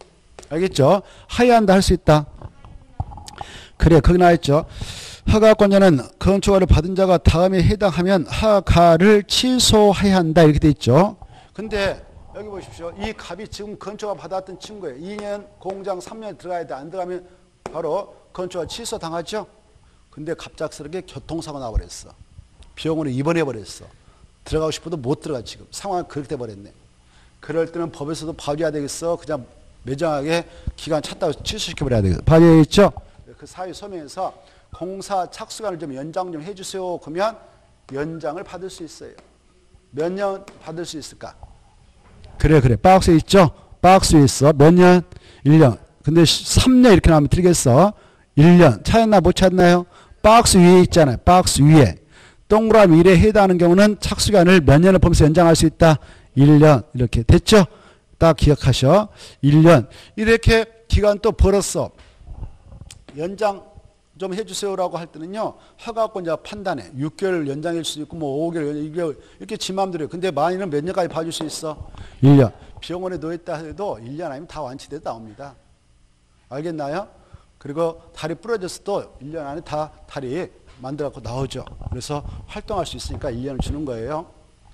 알겠죠? 하야한다 할 수 있다. 그래, 거기 나와있죠. 허가권자는 건축허가를 받은 자가 다음에 해당하면 허가를 취소해야 한다 이렇게 돼 있죠. 근데 여기 보십시오. 이 갑이 지금 건축허가 받았던 친구예요. 이 년 공장 삼 년 들어가야 돼. 안 들어가면 바로 건축허가 취소 당하죠. 근데 갑작스럽게 교통사고 나버렸어. 병원에 입원해버렸어. 들어가고 싶어도 못 들어가 지금. 상황이 그렇게 돼버렸네. 그럴 때는 법에서도 봐줘야 되겠어. 그냥 매정하게 기간 찼다고 취소시켜버려야 되겠어. 봐야겠죠? 그 사유 소명에서 공사 착수간을 좀 연장 좀 해주세요. 그러면 연장을 받을 수 있어요. 몇 년 받을 수 있을까? 그래 그래 박스에 있죠? 박스에 있어. 몇 년? 일 년. 근데 삼 년 이렇게 나오면 드리겠어. 일 년. 찾았나 못 찾나요? 박스 위에 있잖아요. 박스 위에. 동그라미 일에 해당하는 경우는 착수기간을 몇 년을 보면서 연장할 수 있다. 일 년. 이렇게 됐죠? 딱 기억하셔. 일 년. 이렇게 기간 또 벌었어. 연장 좀 해주세요라고 할 때는요. 허가권자 판단해. 육 개월 연장일 수도 있고 뭐 오 개월, 이 개월 이렇게 지 맘대로. 근데 많이는 몇 년까지 봐줄 수 있어? 일 년. 병원에 누워있다 해도 일 년 아니면 다 완치돼서 나옵니다. 알겠나요? 그리고 다리 부러졌어도 일 년 안에 다 다리 만들어갖고 나오죠. 그래서 활동할 수 있으니까 일 년을 주는 거예요.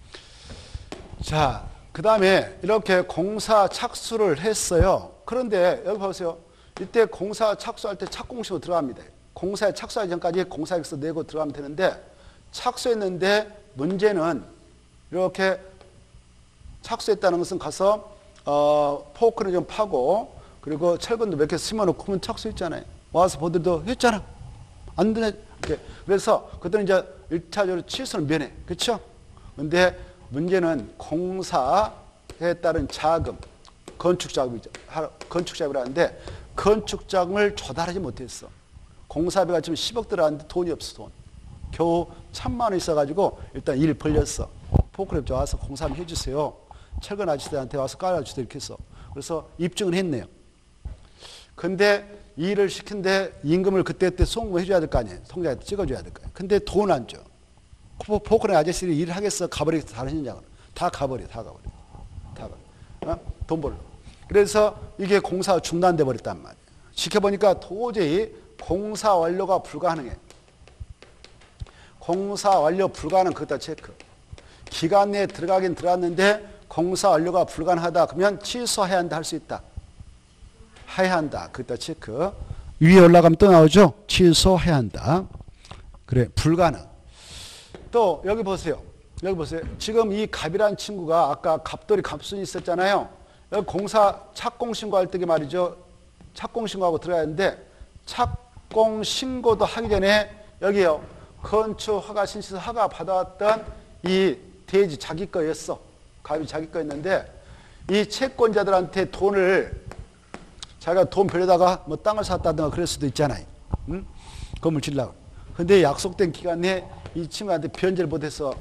자, 그 다음에 이렇게 공사 착수를 했어요. 그런데 여기 보세요. 이때 공사 착수할 때 착공식으로 들어갑니다. 공사에 착수하기 전까지 공사계획서 내고 들어가면 되는데 착수했는데 문제는 이렇게 착수했다는 것은 가서 어, 포크를 좀 파고 그리고 철근도 몇 개 심어놓고 그러면 착수했잖아요. 와서 보더라도 했잖아. 안 되네. 이렇게. 그래서 그때는 이제 일 차적으로 취소는 면해. 그렇죠? 근데 문제는 공사에 따른 자금, 건축자금이죠. 건축자금이라는데 건축자금을 조달하지 못했어. 공사비가 지금 십억 들어갔는데 돈이 없어 돈. 겨우 천만 원 있어가지고 일단 일 벌렸어. 포크랩 와서 공사비 해주세요. 철근 아저씨들한테 와서 깔아주세요 이렇게 해서. 그래서 입증을 했네요. 근데 일을 시킨데 임금을 그때그때 송금해줘야 될 거 아니에요. 통장에 찍어줘야 될 거 아니에요. 근데 돈 안 줘. 포크랩 아저씨들이 일을 하겠어. 가버리겠어. 다른 현장으로. 다 가버려. 다 가버려. 다 가버려. 어? 돈 벌러. 그래서 이게 공사가 중단돼 버렸단 말이에요. 지켜보니까 도저히 공사 완료가 불가능해. 공사 완료 불가능 그것다 체크. 기간 내에 들어가긴 들어갔는데 공사 완료가 불가능하다. 그러면 취소해야 한다 할 수 있다. 해야 한다. 그것다 체크. 위에 올라가면 또 나오죠. 취소해야 한다. 그래 불가능. 또 여기 보세요. 여기 보세요. 지금 이 갑이라는 친구가 아까 갑돌이 갑순이 있었잖아요. 여기 공사 착공신고할 때 말이죠. 착공신고하고 들어가야 하는데 착공신고도 하기 전에 여기요. 건축허가 신시서 허가 받아왔던 이 대지 자기 거였어. 갑이 자기 거였는데 이 채권자들한테 돈을 자기가 돈 빌려다가 뭐 땅을 샀다든가 그럴 수도 있잖아요. 응? 건물 질라고. 근데 약속된 기간 내에 이 친구한테 변제를 못했어.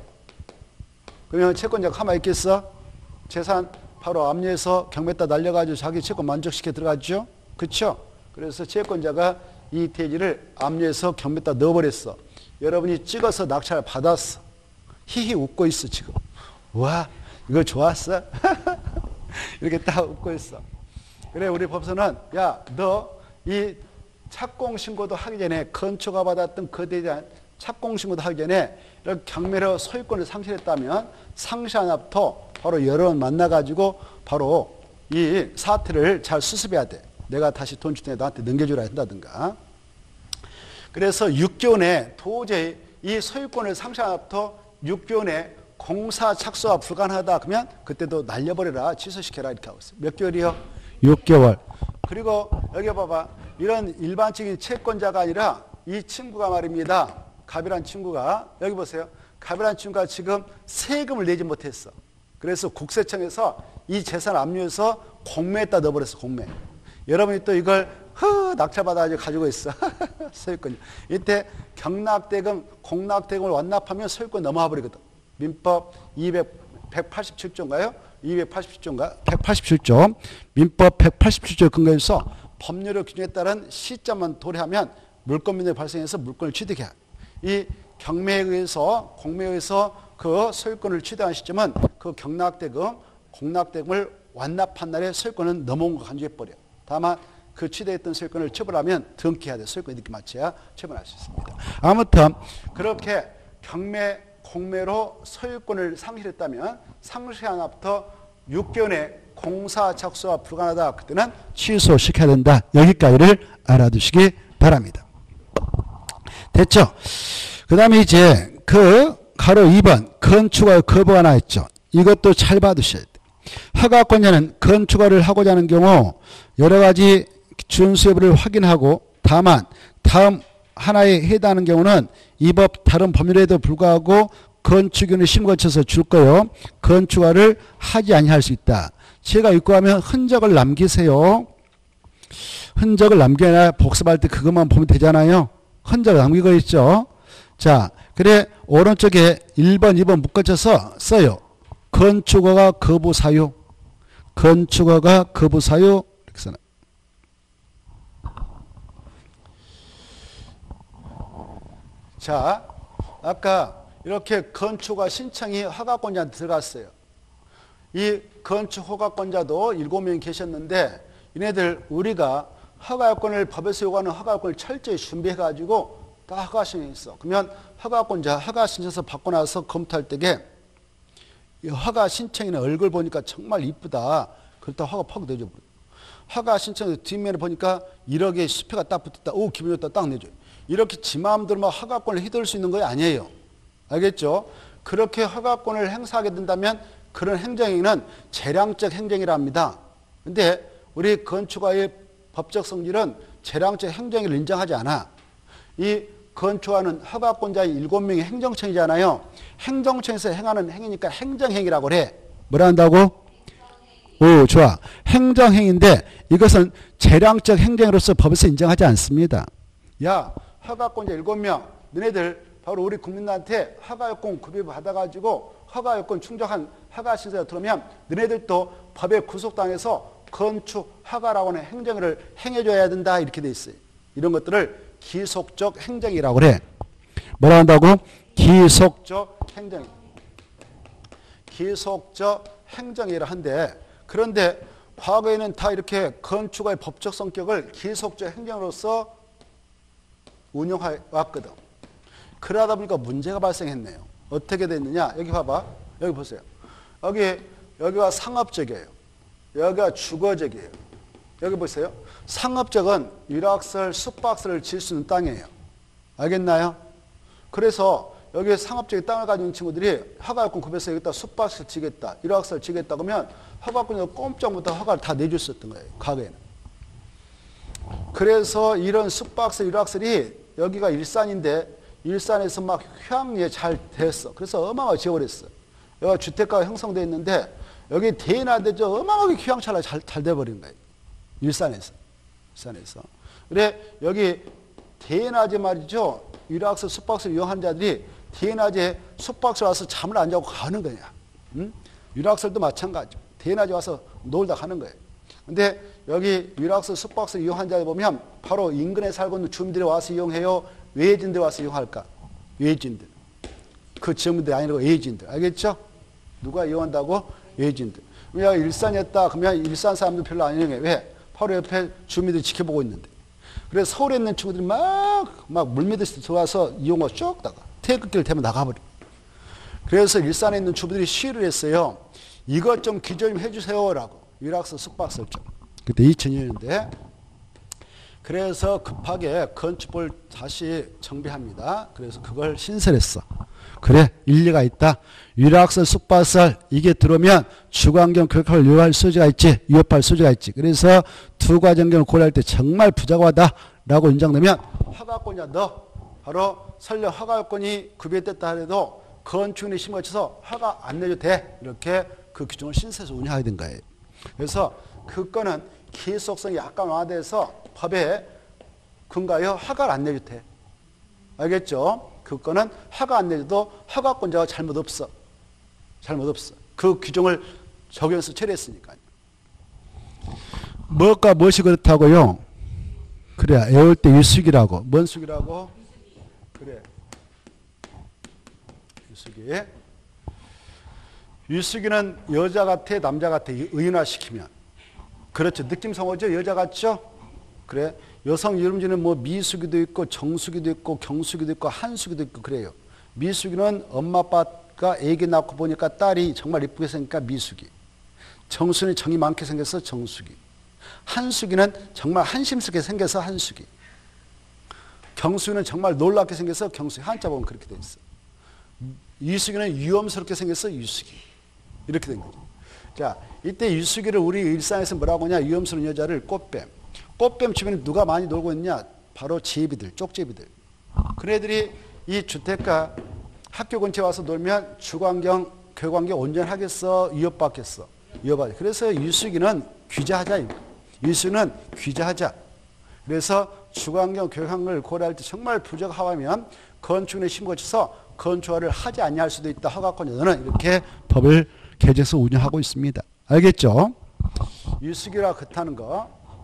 그러면 채권자가 가만히 있겠어? 재산 바로 압류해서 경매다 날려가지고 자기 채권 만족시켜 들어갔죠? 그렇죠? 그래서 채권자가 이 대지를 압류해서 경매다 넣어버렸어. 여러분이 찍어서 낙찰을 받았어. 히히 웃고 있어 지금. 와 이거 좋았어? 이렇게 딱 웃고 있어. 그래 우리 법서는 야 너 이 착공신고도 하기 전에 건축허가 받았던 그 대지에 대한 착공신고도 하기 전에 이렇게 경매로 소유권을 상실했다면 상실한 앞부터 바로 여러 번 만나가지고 바로 이 사태를 잘 수습해야 돼. 내가 다시 돈 줄 테니 너한테 넘겨주라 한다든가. 그래서 육 개월 내에 도저히 이 소유권을 상실한 앞부터 육 개월 내에 공사 착수가 불가능하다 그러면 그때도 날려버려라 취소시켜라 이렇게 하고 있어요. 몇 개월이요? 육 개월. 그리고 여기 봐봐. 이런 일반적인 채권자가 아니라 이 친구가 말입니다. 갑이란 친구가 여기 보세요. 갑이란 친구가 지금 세금을 내지 못했어. 그래서 국세청에서 이 재산 압류해서 공매에다 넣어버렸어. 공매. 여러분이 또 이걸 허 낙찰받아가지고 가지고 있어. 소유권. 이때 경락대금, 공락대금을 완납하면 소유권 넘어와 버리거든. 민법 백팔십칠 조인가요? 이백팔십칠 조인가? 백팔십칠 조. 민법 백팔십칠 조에 근거해서 법률의 기준에 따른 시점만 도래하면 물권민들이 발생해서 물권을 취득해. 이 경매에 의해서 공매에 의해서 그 소유권을 취득한 시점은 그 경락대금, 공락대금을 완납한 날에 소유권은 넘어온 거 간주해버려. 다만 그 취득했던 소유권을 처분하면 등기해야 돼. 소유권 이렇게 맞춰야 처분할 수 있습니다. 아무튼 그렇게 경매, 공매로 소유권을 상실했다면 상실한 날부터 육 개월 내에 공사 착수가 불가능하다. 그때는 취소시켜야 된다. 여기까지를 알아두시기 바랍니다. 됐죠? 그 다음에 이제 그 가로 이 번 건축허가 거부가 나왔죠. 이것도 잘 봐두셔야 돼요. 허가권자는 건축허를 하고자 하는 경우 여러 가지 준수 여부를 확인하고 다만 다음 하나에 해당하는 경우는 이 법 다른 법률에도 불구하고 건축위원회 심의 거쳐서 줄 거요. 건축허를 하지 아니할 수 있다. 제가 입고하면 흔적을 남기세요. 흔적을 남겨야 복습할 때 그것만 보면 되잖아요. 흔적을 남기고 있죠. 자, 그래 오른쪽에 일 번, 이 번 묶어져서 써요. 건축허가 거부 사유. 건축허가 거부 사유. 이렇게 써놔요. 자, 아까 이렇게 건축허가 신청이 허가권자한테 들어갔어요. 이 건축 허가권자도 일곱 명이 계셨는데 얘네들 우리가 허가권을 법에서 요구하는 허가권을 철저히 준비해가지고 다 허가 신청했어. 그러면 허가권자 허가 신청서 받고 나서 검토할 때에 이 허가 신청인의 얼굴 보니까 정말 이쁘다. 그렇다 허가 퍽 내줘버려. 허가 신청 뒷면에 보니까 일억의 수표가 딱 붙었다. 오 기분 좋다. 딱 내줘요. 이렇게 지 마음대로 막 허가권을 휘둘 수 있는 거 아니에요. 알겠죠? 그렇게 허가권을 행사하게 된다면 그런 행정행위는 재량적 행정이라 합니다. 근데 우리 건축가의 법적 성질은 재량적 행정을 인정하지 않아. 이 건축하는 허가권자의 일곱 명의 행정청이잖아요. 행정청에서 행하는 행위니까 행정행위라고 그래. 뭐라 한다고? 오, 좋아. 행정행위인데 이것은 재량적 행정으로서 법에서 인정하지 않습니다. 야, 허가권자 일곱 명, 너네들 바로 우리 국민들한테 허가요건 구비를 받아가지고 허가요건 충족한 허가 신청을 들어오면 너네들도 법에 구속당해서 건축 허가라고 하는 행정을 행해줘야 된다. 이렇게 돼 있어요. 이런 것들을 기속적 행정이라고 그래. 뭐라 한다고? 기속적 행정. 기속적 행정이라 한데 그런데 과거에는 다 이렇게 건축의 법적 성격을 기속적 행정으로서 운영해 왔거든. 그러다 보니까 문제가 발생했네요. 어떻게 됐느냐? 여기 봐봐. 여기 보세요. 여기, 여기가 상업적이에요. 여기가 주거적이에요. 여기 보세요. 상업적은 유락설, 숙박설을 지을 수 있는 땅이에요. 알겠나요? 그래서 여기 상업적인 땅을 가지고 있는 친구들이 허가요건 구비해서 여기다 숙박설 지겠다, 유락설 지겠다 그러면 허가권에서 꼼짝부터 허가를 다 내줬었던 거예요. 과거에는. 그래서 이런 숙박설, 유락설이 여기가 일산인데 일산에서 막 휴양리에 잘 됐어. 그래서 어마어마하게 지어버렸어. 여기가 주택가가 형성되어 있는데 여기 대인화되죠. 어마어마하게 휴양차가 잘, 잘 돼버린 거예요. 일산에서. 일산에서. 그래 여기 대인화제 말이죠. 유락설, 숙박설 이용하는 자들이 대인화제 숙박설 와서 잠을 안 자고 가는 거냐. 응? 유락설도 마찬가지죠. 대인화제 와서 놀다 가는 거예요. 근데 여기 유락설, 숙박설 이용한 자들 보면 바로 인근에 살고 있는 주민들이 와서 이용해요. 외지인들 와서 이용할까? 외지인들. 그 지역민들이 아니고 외지인들. 알겠죠? 누가 이용한다고? 외지인들. 왜 일산이었다? 그러면 일산 사람들 별로 안 이용해. 왜? 바로 옆에 주민들이 지켜보고 있는데. 그래서 서울에 있는 친구들이 막, 막 물밀듯이 들어와서 이용하고 쭉 나가. 태극기를 대면 나가버려. 그래서 일산에 있는 주민들이 시위를 했어요. 이것 좀 기존 좀 해주세요. 라고. 유락설, 숙박설 좀. 그때 이천이 년인데. 그래서 급하게 건축법을 다시 정비합니다. 그래서 그걸 신설했어. 그래, 일리가 있다. 유락설, 숙박설 이게 들어오면 주거환경 교육을 위협할 소지가 있지, 위협할 소지가 있지. 그래서 두 가지 환경을 고려할 때 정말 부적합하다라고 인정되면 허가권이야. 너 바로 설령 허가권이 구비됐다 하더라도 건축인의 심의 거쳐서 허가 안 내줘도 돼. 이렇게 그 규정을 신설해서 운영하게 된 거예요. 그래서 그 건은 기속성이 약간 완화돼서 법에 근거하여 허가를 안 내줘도 돼. 알겠죠? 그 건은 허가 안 내줘도 허가권자가 잘못 없어. 잘못 없어. 그 규정을 적용해서 처리했으니까요. 뭐가 무엇이 그렇다고요? 그래, 애울 때 유숙이라고. 뭔 숙이라고? 그래. 유숙이. 유숙이는 여자 같아, 남자 같아, 의인화시키면. 그렇죠. 느낌 성어죠. 여자 같죠? 그래. 여성 이름지는 뭐 미숙이도 있고 정숙이도 있고 경숙이도 있고 한숙이도 있고 그래요. 미숙이는 엄마 아빠가 애기 낳고 보니까 딸이 정말 이쁘게 생기니까 미숙이. 정숙이는 정이 많게 생겨서 정숙이. 한숙이는 정말 한심스럽게 생겨서 한숙이. 경숙이는 정말 놀랍게 생겨서 경숙이. 한자 보면 그렇게 돼 있어. 유숙이는 위험스럽게 생겨서 유숙이. 이렇게 된 거죠. 자, 이때 유숙이를 우리 일상에서 뭐라고 하냐? 위험스러운 여자를 꽃뱀. 꽃뱀 주변에 누가 많이 놀고 있냐? 바로 제비들, 쪽제비들. 그런 애들이 이 주택가 학교 근처에 와서 놀면 주관경, 교관경 온전하겠어? 위협받겠어? 위협하죠. 그래서 유숙이는 귀자하자. 유숙이는 귀자하자. 그래서 주관경, 교황을 고려할 때 정말 부적합하면 건축에 심거쳐서 건축화를 하지 아니할 수도 있다. 허가권자는 이렇게 법을 개정해서 운영하고 있습니다. 알겠죠? 유숙이라 그렇다는 거.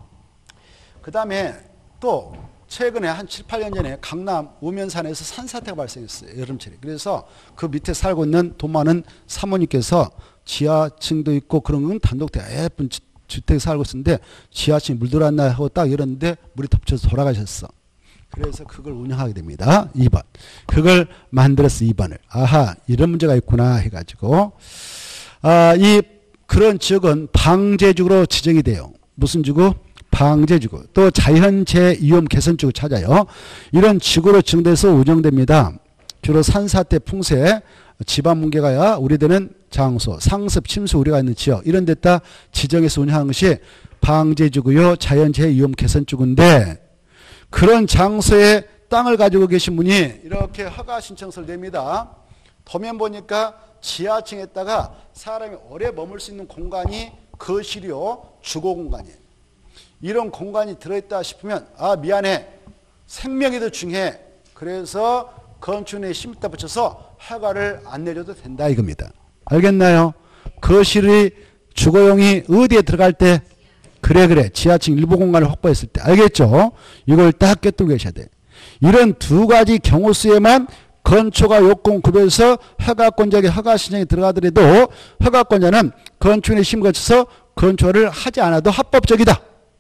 그 다음에 또 최근에 한 칠, 팔 년 전에 강남 우면산에서 산사태가 발생했어요. 여름철에. 그래서 그 밑에 살고 있는 돈 많은 사모님께서 지하층도 있고 그런 건 단독대 예쁜 주택에 살고 있었는데 지하층이 물 들어왔나 하고 딱 열었는데 물이 덮쳐서 돌아가셨어. 그래서 그걸 운영하게 됩니다. 이 번. 그걸 만들었어. 이 번을. 아하, 이런 문제가 있구나 해가지고 아, 이 그런 지역은 방제지구로 지정이 돼요. 무슨 지구? 방제지구. 또 자연재위험 개선지구 찾아요. 이런 지구로 지정돼서 운영됩니다. 주로 산사태, 풍세, 집안문개가 우려되는 장소, 상습, 침수 우려가 있는 지역 이런 데다 지정해서 운영하는 것이 방제지구요 자연재위험 개선지구인데 그런 장소에 땅을 가지고 계신 분이 이렇게 허가 신청서를 냅니다. 도면 보니까 지하층에다가 사람이 오래 머물 수 있는 공간이 거실이요 주거 공간이에요. 이런 공간이 들어있다 싶으면 아 미안해 생명이 더 중요해. 그래서 건축에 심다 붙여서 허가를 안 내려도 된다 이겁니다. 알겠나요? 거실이 주거용이 어디에 들어갈 때 그래 그래 지하층 일부 공간을 확보했을 때 알겠죠? 이걸 딱 꿰뚫고 계셔야 돼. 이런 두 가지 경우 수에만 건축가 요건 구별해서 허가권자에게 허가 신청이 들어가더라도 허가권자는 건축에 심거쳐서 건축을 하지 않아도 합법적이다.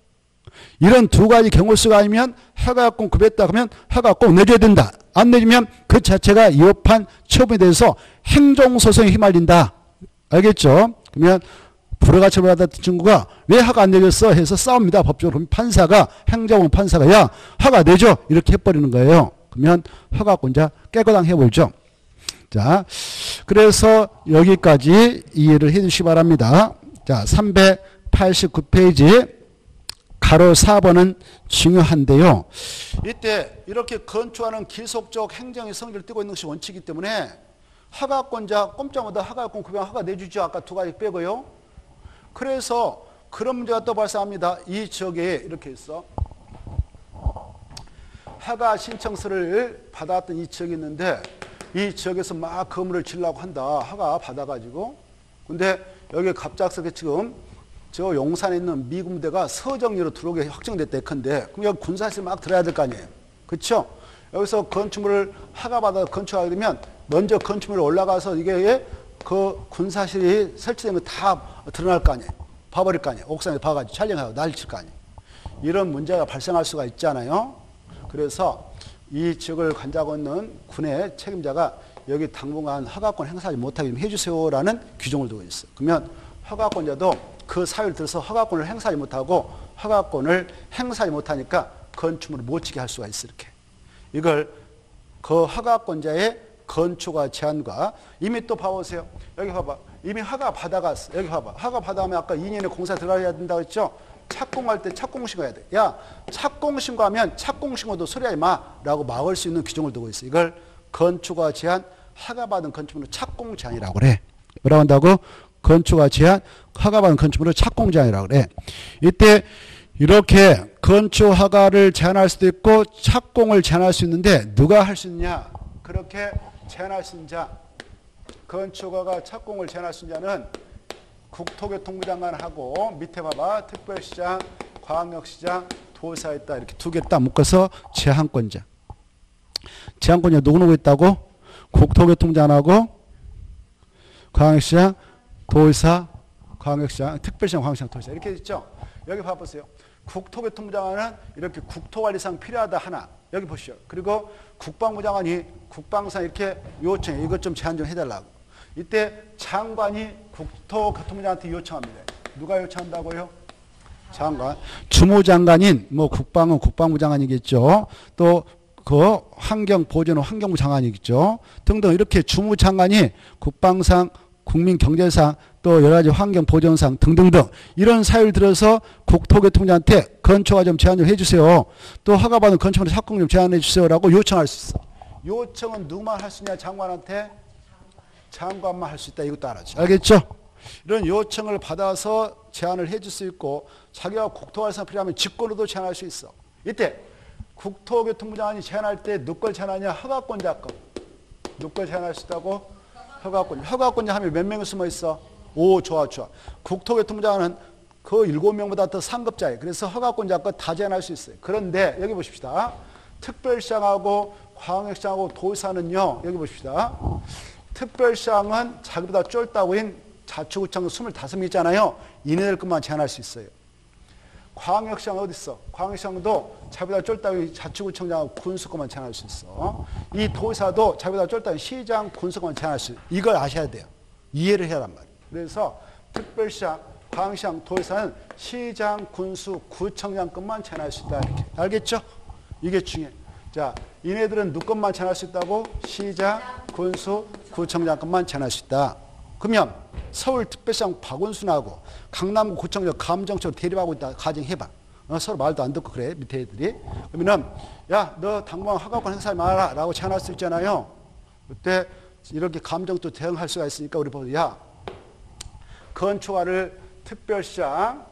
이런 두 가지 경우수가 아니면 허가권 구별했다 그러면 허가권 내줘야 된다. 안 내주면 그 자체가 위법한 처분에 대해서 행정소송에 휘말린다. 알겠죠? 그러면 불허가 처벌받았던 친구가 왜 허가 안 내줬어 해서 싸웁니다. 법적으로. 그럼 판사가 행정원 판사가 야 허가 내줘 이렇게 해버리는 거예요. 그러면 허가권자 깨끗하게 해버리죠. 자, 그래서 여기까지 이해를 해주시기 바랍니다. 자, 삼백팔십구 페이지 가로 사 번은 중요한데요. 이때 이렇게 건축하는 기속적 행정의 성질을 띠고 있는 것이 원칙이기 때문에 허가권자 꼼짝마다 허가권 구별 허가 내주죠. 아까 두 가지 빼고요. 그래서 그런 문제가 또 발생합니다. 이 지역에 이렇게 있어. 허가 신청서를 받았던 이 지역이 있는데 이 지역에서 막 건물을 지으려고 한다. 허가 받아가지고. 근데 여기 갑작스럽게 지금 저 용산에 있는 미군부대가 서정리로 들어오게 확정됐다. 예컨대. 그럼 여기 군사실 막 들어야 될 거 아니에요. 그렇죠? 여기서 건축물을 허가받아 건축하게 되면 먼저 건축물에 올라가서 이게 그 군사실이 설치된 거 다 드러날 거 아니에요. 봐버릴 거 아니에요. 옥상에 봐가지고 촬영하고 난리 칠 거 아니에요. 이런 문제가 발생할 수가 있잖아요. 그래서 이 지역을 관장하고 있는 군의 책임자가 여기 당분간 허가권 행사하지 못하게 좀 해주세요라는 규정을 두고 있어요. 그러면 허가권자도 그 사유를 들어서 허가권을 행사하지 못하고 허가권을 행사하지 못하니까 건축물을 못 지게 할 수가 있어요. 이렇게. 이걸 그 허가권자의 건축화 제한과 이미 또 봐보세요. 여기 봐봐. 이미 허가 받아갔어. 여기 봐봐. 허가 받아가면 아까 이 년에 공사 들어가야 된다고 했죠? 착공할 때 착공신고해야 돼. 야, 착공신고하면 착공신고도 소리하지 마 라고 막을 수 있는 규정을 두고 있어. 이걸 건축화 제한 허가받은 건축물로 착공 제한이라고 그래. 뭐라고 한다고? 건축화 제한 허가받은 건축물로 착공 제한이라고 그래. 이때 이렇게 건축 허가를 제한할 수도 있고 착공을 제한할 수 있는데 누가 할 수 있냐? 그렇게 제한할 수 있는 자, 건축허가 착공을 제한할 수 있는 자는 국토교통부 장관하고 밑에 봐봐. 특별시장, 광역시장, 도지사가 있다. 이렇게 두 개 딱 묶어서 제한권자. 제한권자 누구누구 있다고? 국토교통부 장관하고 광역시장, 도지사, 광역시장, 특별시장, 광역시장, 도지사 이렇게 있죠. 여기 봐보세요. 국토교통부 장관은 이렇게 국토관리상 필요하다 하나. 여기 보시죠. 그리고 국방부 장관이 국방상 이렇게 요청해. 이것 좀 제한 좀 해달라고. 이때 장관이 국토교통부 장관한테 요청합니다. 누가 요청한다고요? 장관. 주무장관인 뭐 국방은 국방부 장관이겠죠. 또 그 환경보전은 환경부 장관이겠죠. 등등 이렇게 주무장관이 국방상, 국민경제상, 또 여러 가지 환경보전상 등등등 이런 사유를 들어서 국토교통부한테 건초가 좀 제한 좀 해주세요. 또 허가받은 건축물의 착공 좀 제한해 주세요라고 요청할 수 있어. 요청은 누구만 할 수 있냐? 장관한테. 장관만 할 수 있다. 이것도 알았죠. 알겠죠? 이런 요청을 받아서 제안을 해줄 수 있고 자기가 국토관리상 필요하면 직권으로도 제안할 수 있어. 이때 국토교통부 장관이 제안할 때 누굴 제안하냐? 허가권자 거. 누굴 제안할 수 있다고? 허가권자. 허가권자 하면 몇 명이 숨어 있어? 오, 좋아, 좋아. 국토교통부 장관은 그 일곱 명보다 더 상급자예요. 그래서 허가권자 거 다 제안할 수 있어요. 그런데 여기 보십시다. 특별시장하고 광역시장하고 도시사는요. 여기 보십시다. 특별시장은 자기보다 쫄다고인 자치구청 이십오 명 있잖아요. 이네들 것만 제한할 수 있어요. 광역시장 어디 있어? 광역시장도 자기보다 쫄다고인 자치구청장하고 군수권만 제한할 수 있어. 이 도시사도 자기보다 쫄다고인 시장, 군수권만 제한할 수 있어요. 이걸 아셔야 돼요. 이해를 해야 란 말이에요. 그래서 특별시장, 광역시장, 도시사는 시장, 군수, 구청장 것만 제한할 수 있다. 이렇게. 알겠죠? 이게 중요해. 자, 이네들은 누구 것만 제한할 수 있다고? 시장, 군수, 구청장 것만 제한할 수 있다. 그러면 서울특별시장 박원순하고 강남구 구청장 감정적으로 대립하고 있다. 가정해봐. 어, 서로 말도 안 듣고 그래. 밑에 애들이. 그러면은 야, 너 당분간 허가권 행사하지 마라 라고 제안할 수 있잖아요. 그때 이렇게 감정도 대응할 수가 있으니까 우리 보자. 야, 건축화를 특별시장,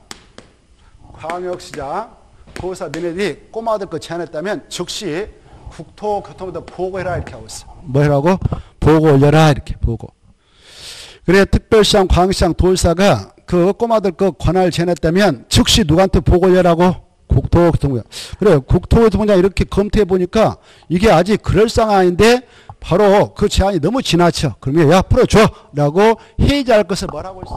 광역시장, 도사 너네들이 꼬마들 거 제안했다면 즉시 국토교통부에다 보고해라 이렇게 하고 있어. 뭐 해라고? 보고 올려라 이렇게 보고. 그래 특별시장, 광역시장, 도지사가 그 꼬마들 거 권한을 제안했다면 즉시 누구한테 보고 올려라고? 국토교통부. 그래 국토교통부장 이렇게 검토해 보니까 이게 아직 그럴싸한 아닌데 바로 그 제안이 너무 지나쳐. 그러면 야 풀어줘 라고 해제할 것을 뭐라고 했어?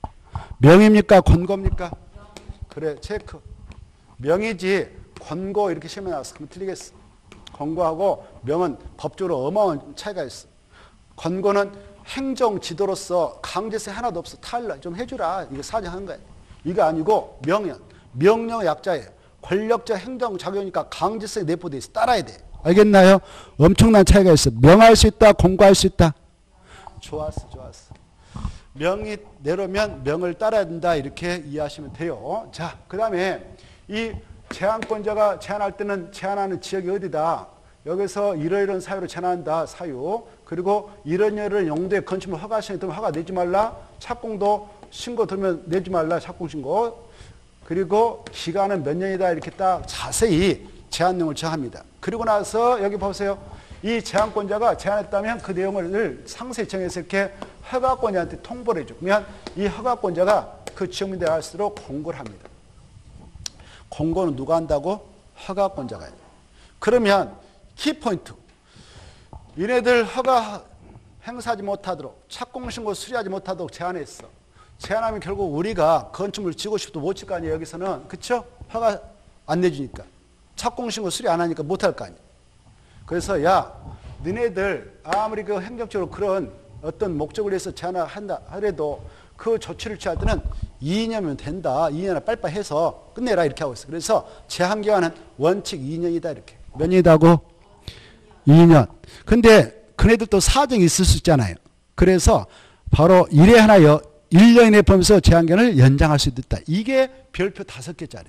명입니까? 권고입니까? 그래 체크. 명이지 권고 이렇게 시험에 나왔어. 그럼 틀리겠어. 권고하고 명은 법적으로 어마어마한 차이가 있어. 권고는 행정 지도로서 강제성이 하나도 없어. 탈락 좀 해주라. 이거 사정하는 거야. 이거 아니고 명령. 명령 약자예요. 권력자 행정 작용이니까 강제성이 내포돼 있어. 따라야 돼. 알겠나요? 엄청난 차이가 있어. 명할 수 있다. 권고할 수 있다. 좋았어. 좋았어. 명이 내려면 명을 따라야 된다. 이렇게 이해하시면 돼요. 자, 그 다음에 이 제한권자가 제한할 때는 제한하는 지역이 어디다. 여기서 이러이러한 사유로 제한한다. 사유. 그리고 이런 이런 용도의 건축물 허가 신청 들면 허가 내지 말라. 착공도 신고 들면 내지 말라. 착공 신고. 그리고 기간은 몇 년이다. 이렇게 딱 자세히 제한 내용을 정합니다. 그리고 나서 여기 보세요. 이 제한권자가 제한했다면 그 내용을 상세히 정해서 이렇게 허가권자한테 통보를 해줘. 그러면 이 허가권자가 그 지역민들에 갈수록 공고를 합니다. 공고는 누가 한다고? 허가권자가 해요. 그러면 키포인트. 얘네들 허가 행사하지 못하도록 착공신고 수리하지 못하도록 제한했어. 제한하면 결국 우리가 건축물 지고 싶어도 못 질 거 아니에요. 여기서는. 그쵸? 허가 안 내주니까. 착공신고 수리 안 하니까 못할 거 아니에요. 그래서 야 너네들 아무리 그 행정적으로 그런 어떤 목적을 위해서 제한을 한다 하더라도 그 조치를 취할 때는 이 년이면 된다. 이 년을 빨리빨리 해서 끝내라 이렇게 하고 있어. 그래서 제한기간은 원칙 이 년이다 이렇게. 몇 년이다고? 이 년. 근데 그네들도 사정이 있을 수 있잖아요. 그래서 바로 일에 하나여 일 년 이내 보면서 제한기간을 연장할 수 있다. 이게 별표 다섯 개짜리.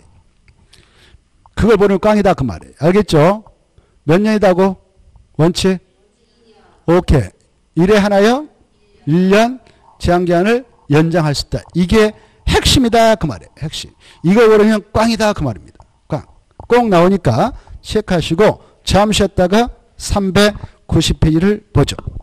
그걸 보면 꽝이다 그 말이에요. 알겠죠? 몇 년이다고? 원칙? 오케이. 일에 하나여 일 년 제한기간을 연장할 수 있다. 이게 핵심이다 그 말이에요. 핵심. 이걸 모르면 꽝이다 그 말입니다. 꽝. 꼭 나오니까 체크하시고 잠시 쉬었다가 삼백구십 페이지를 보죠.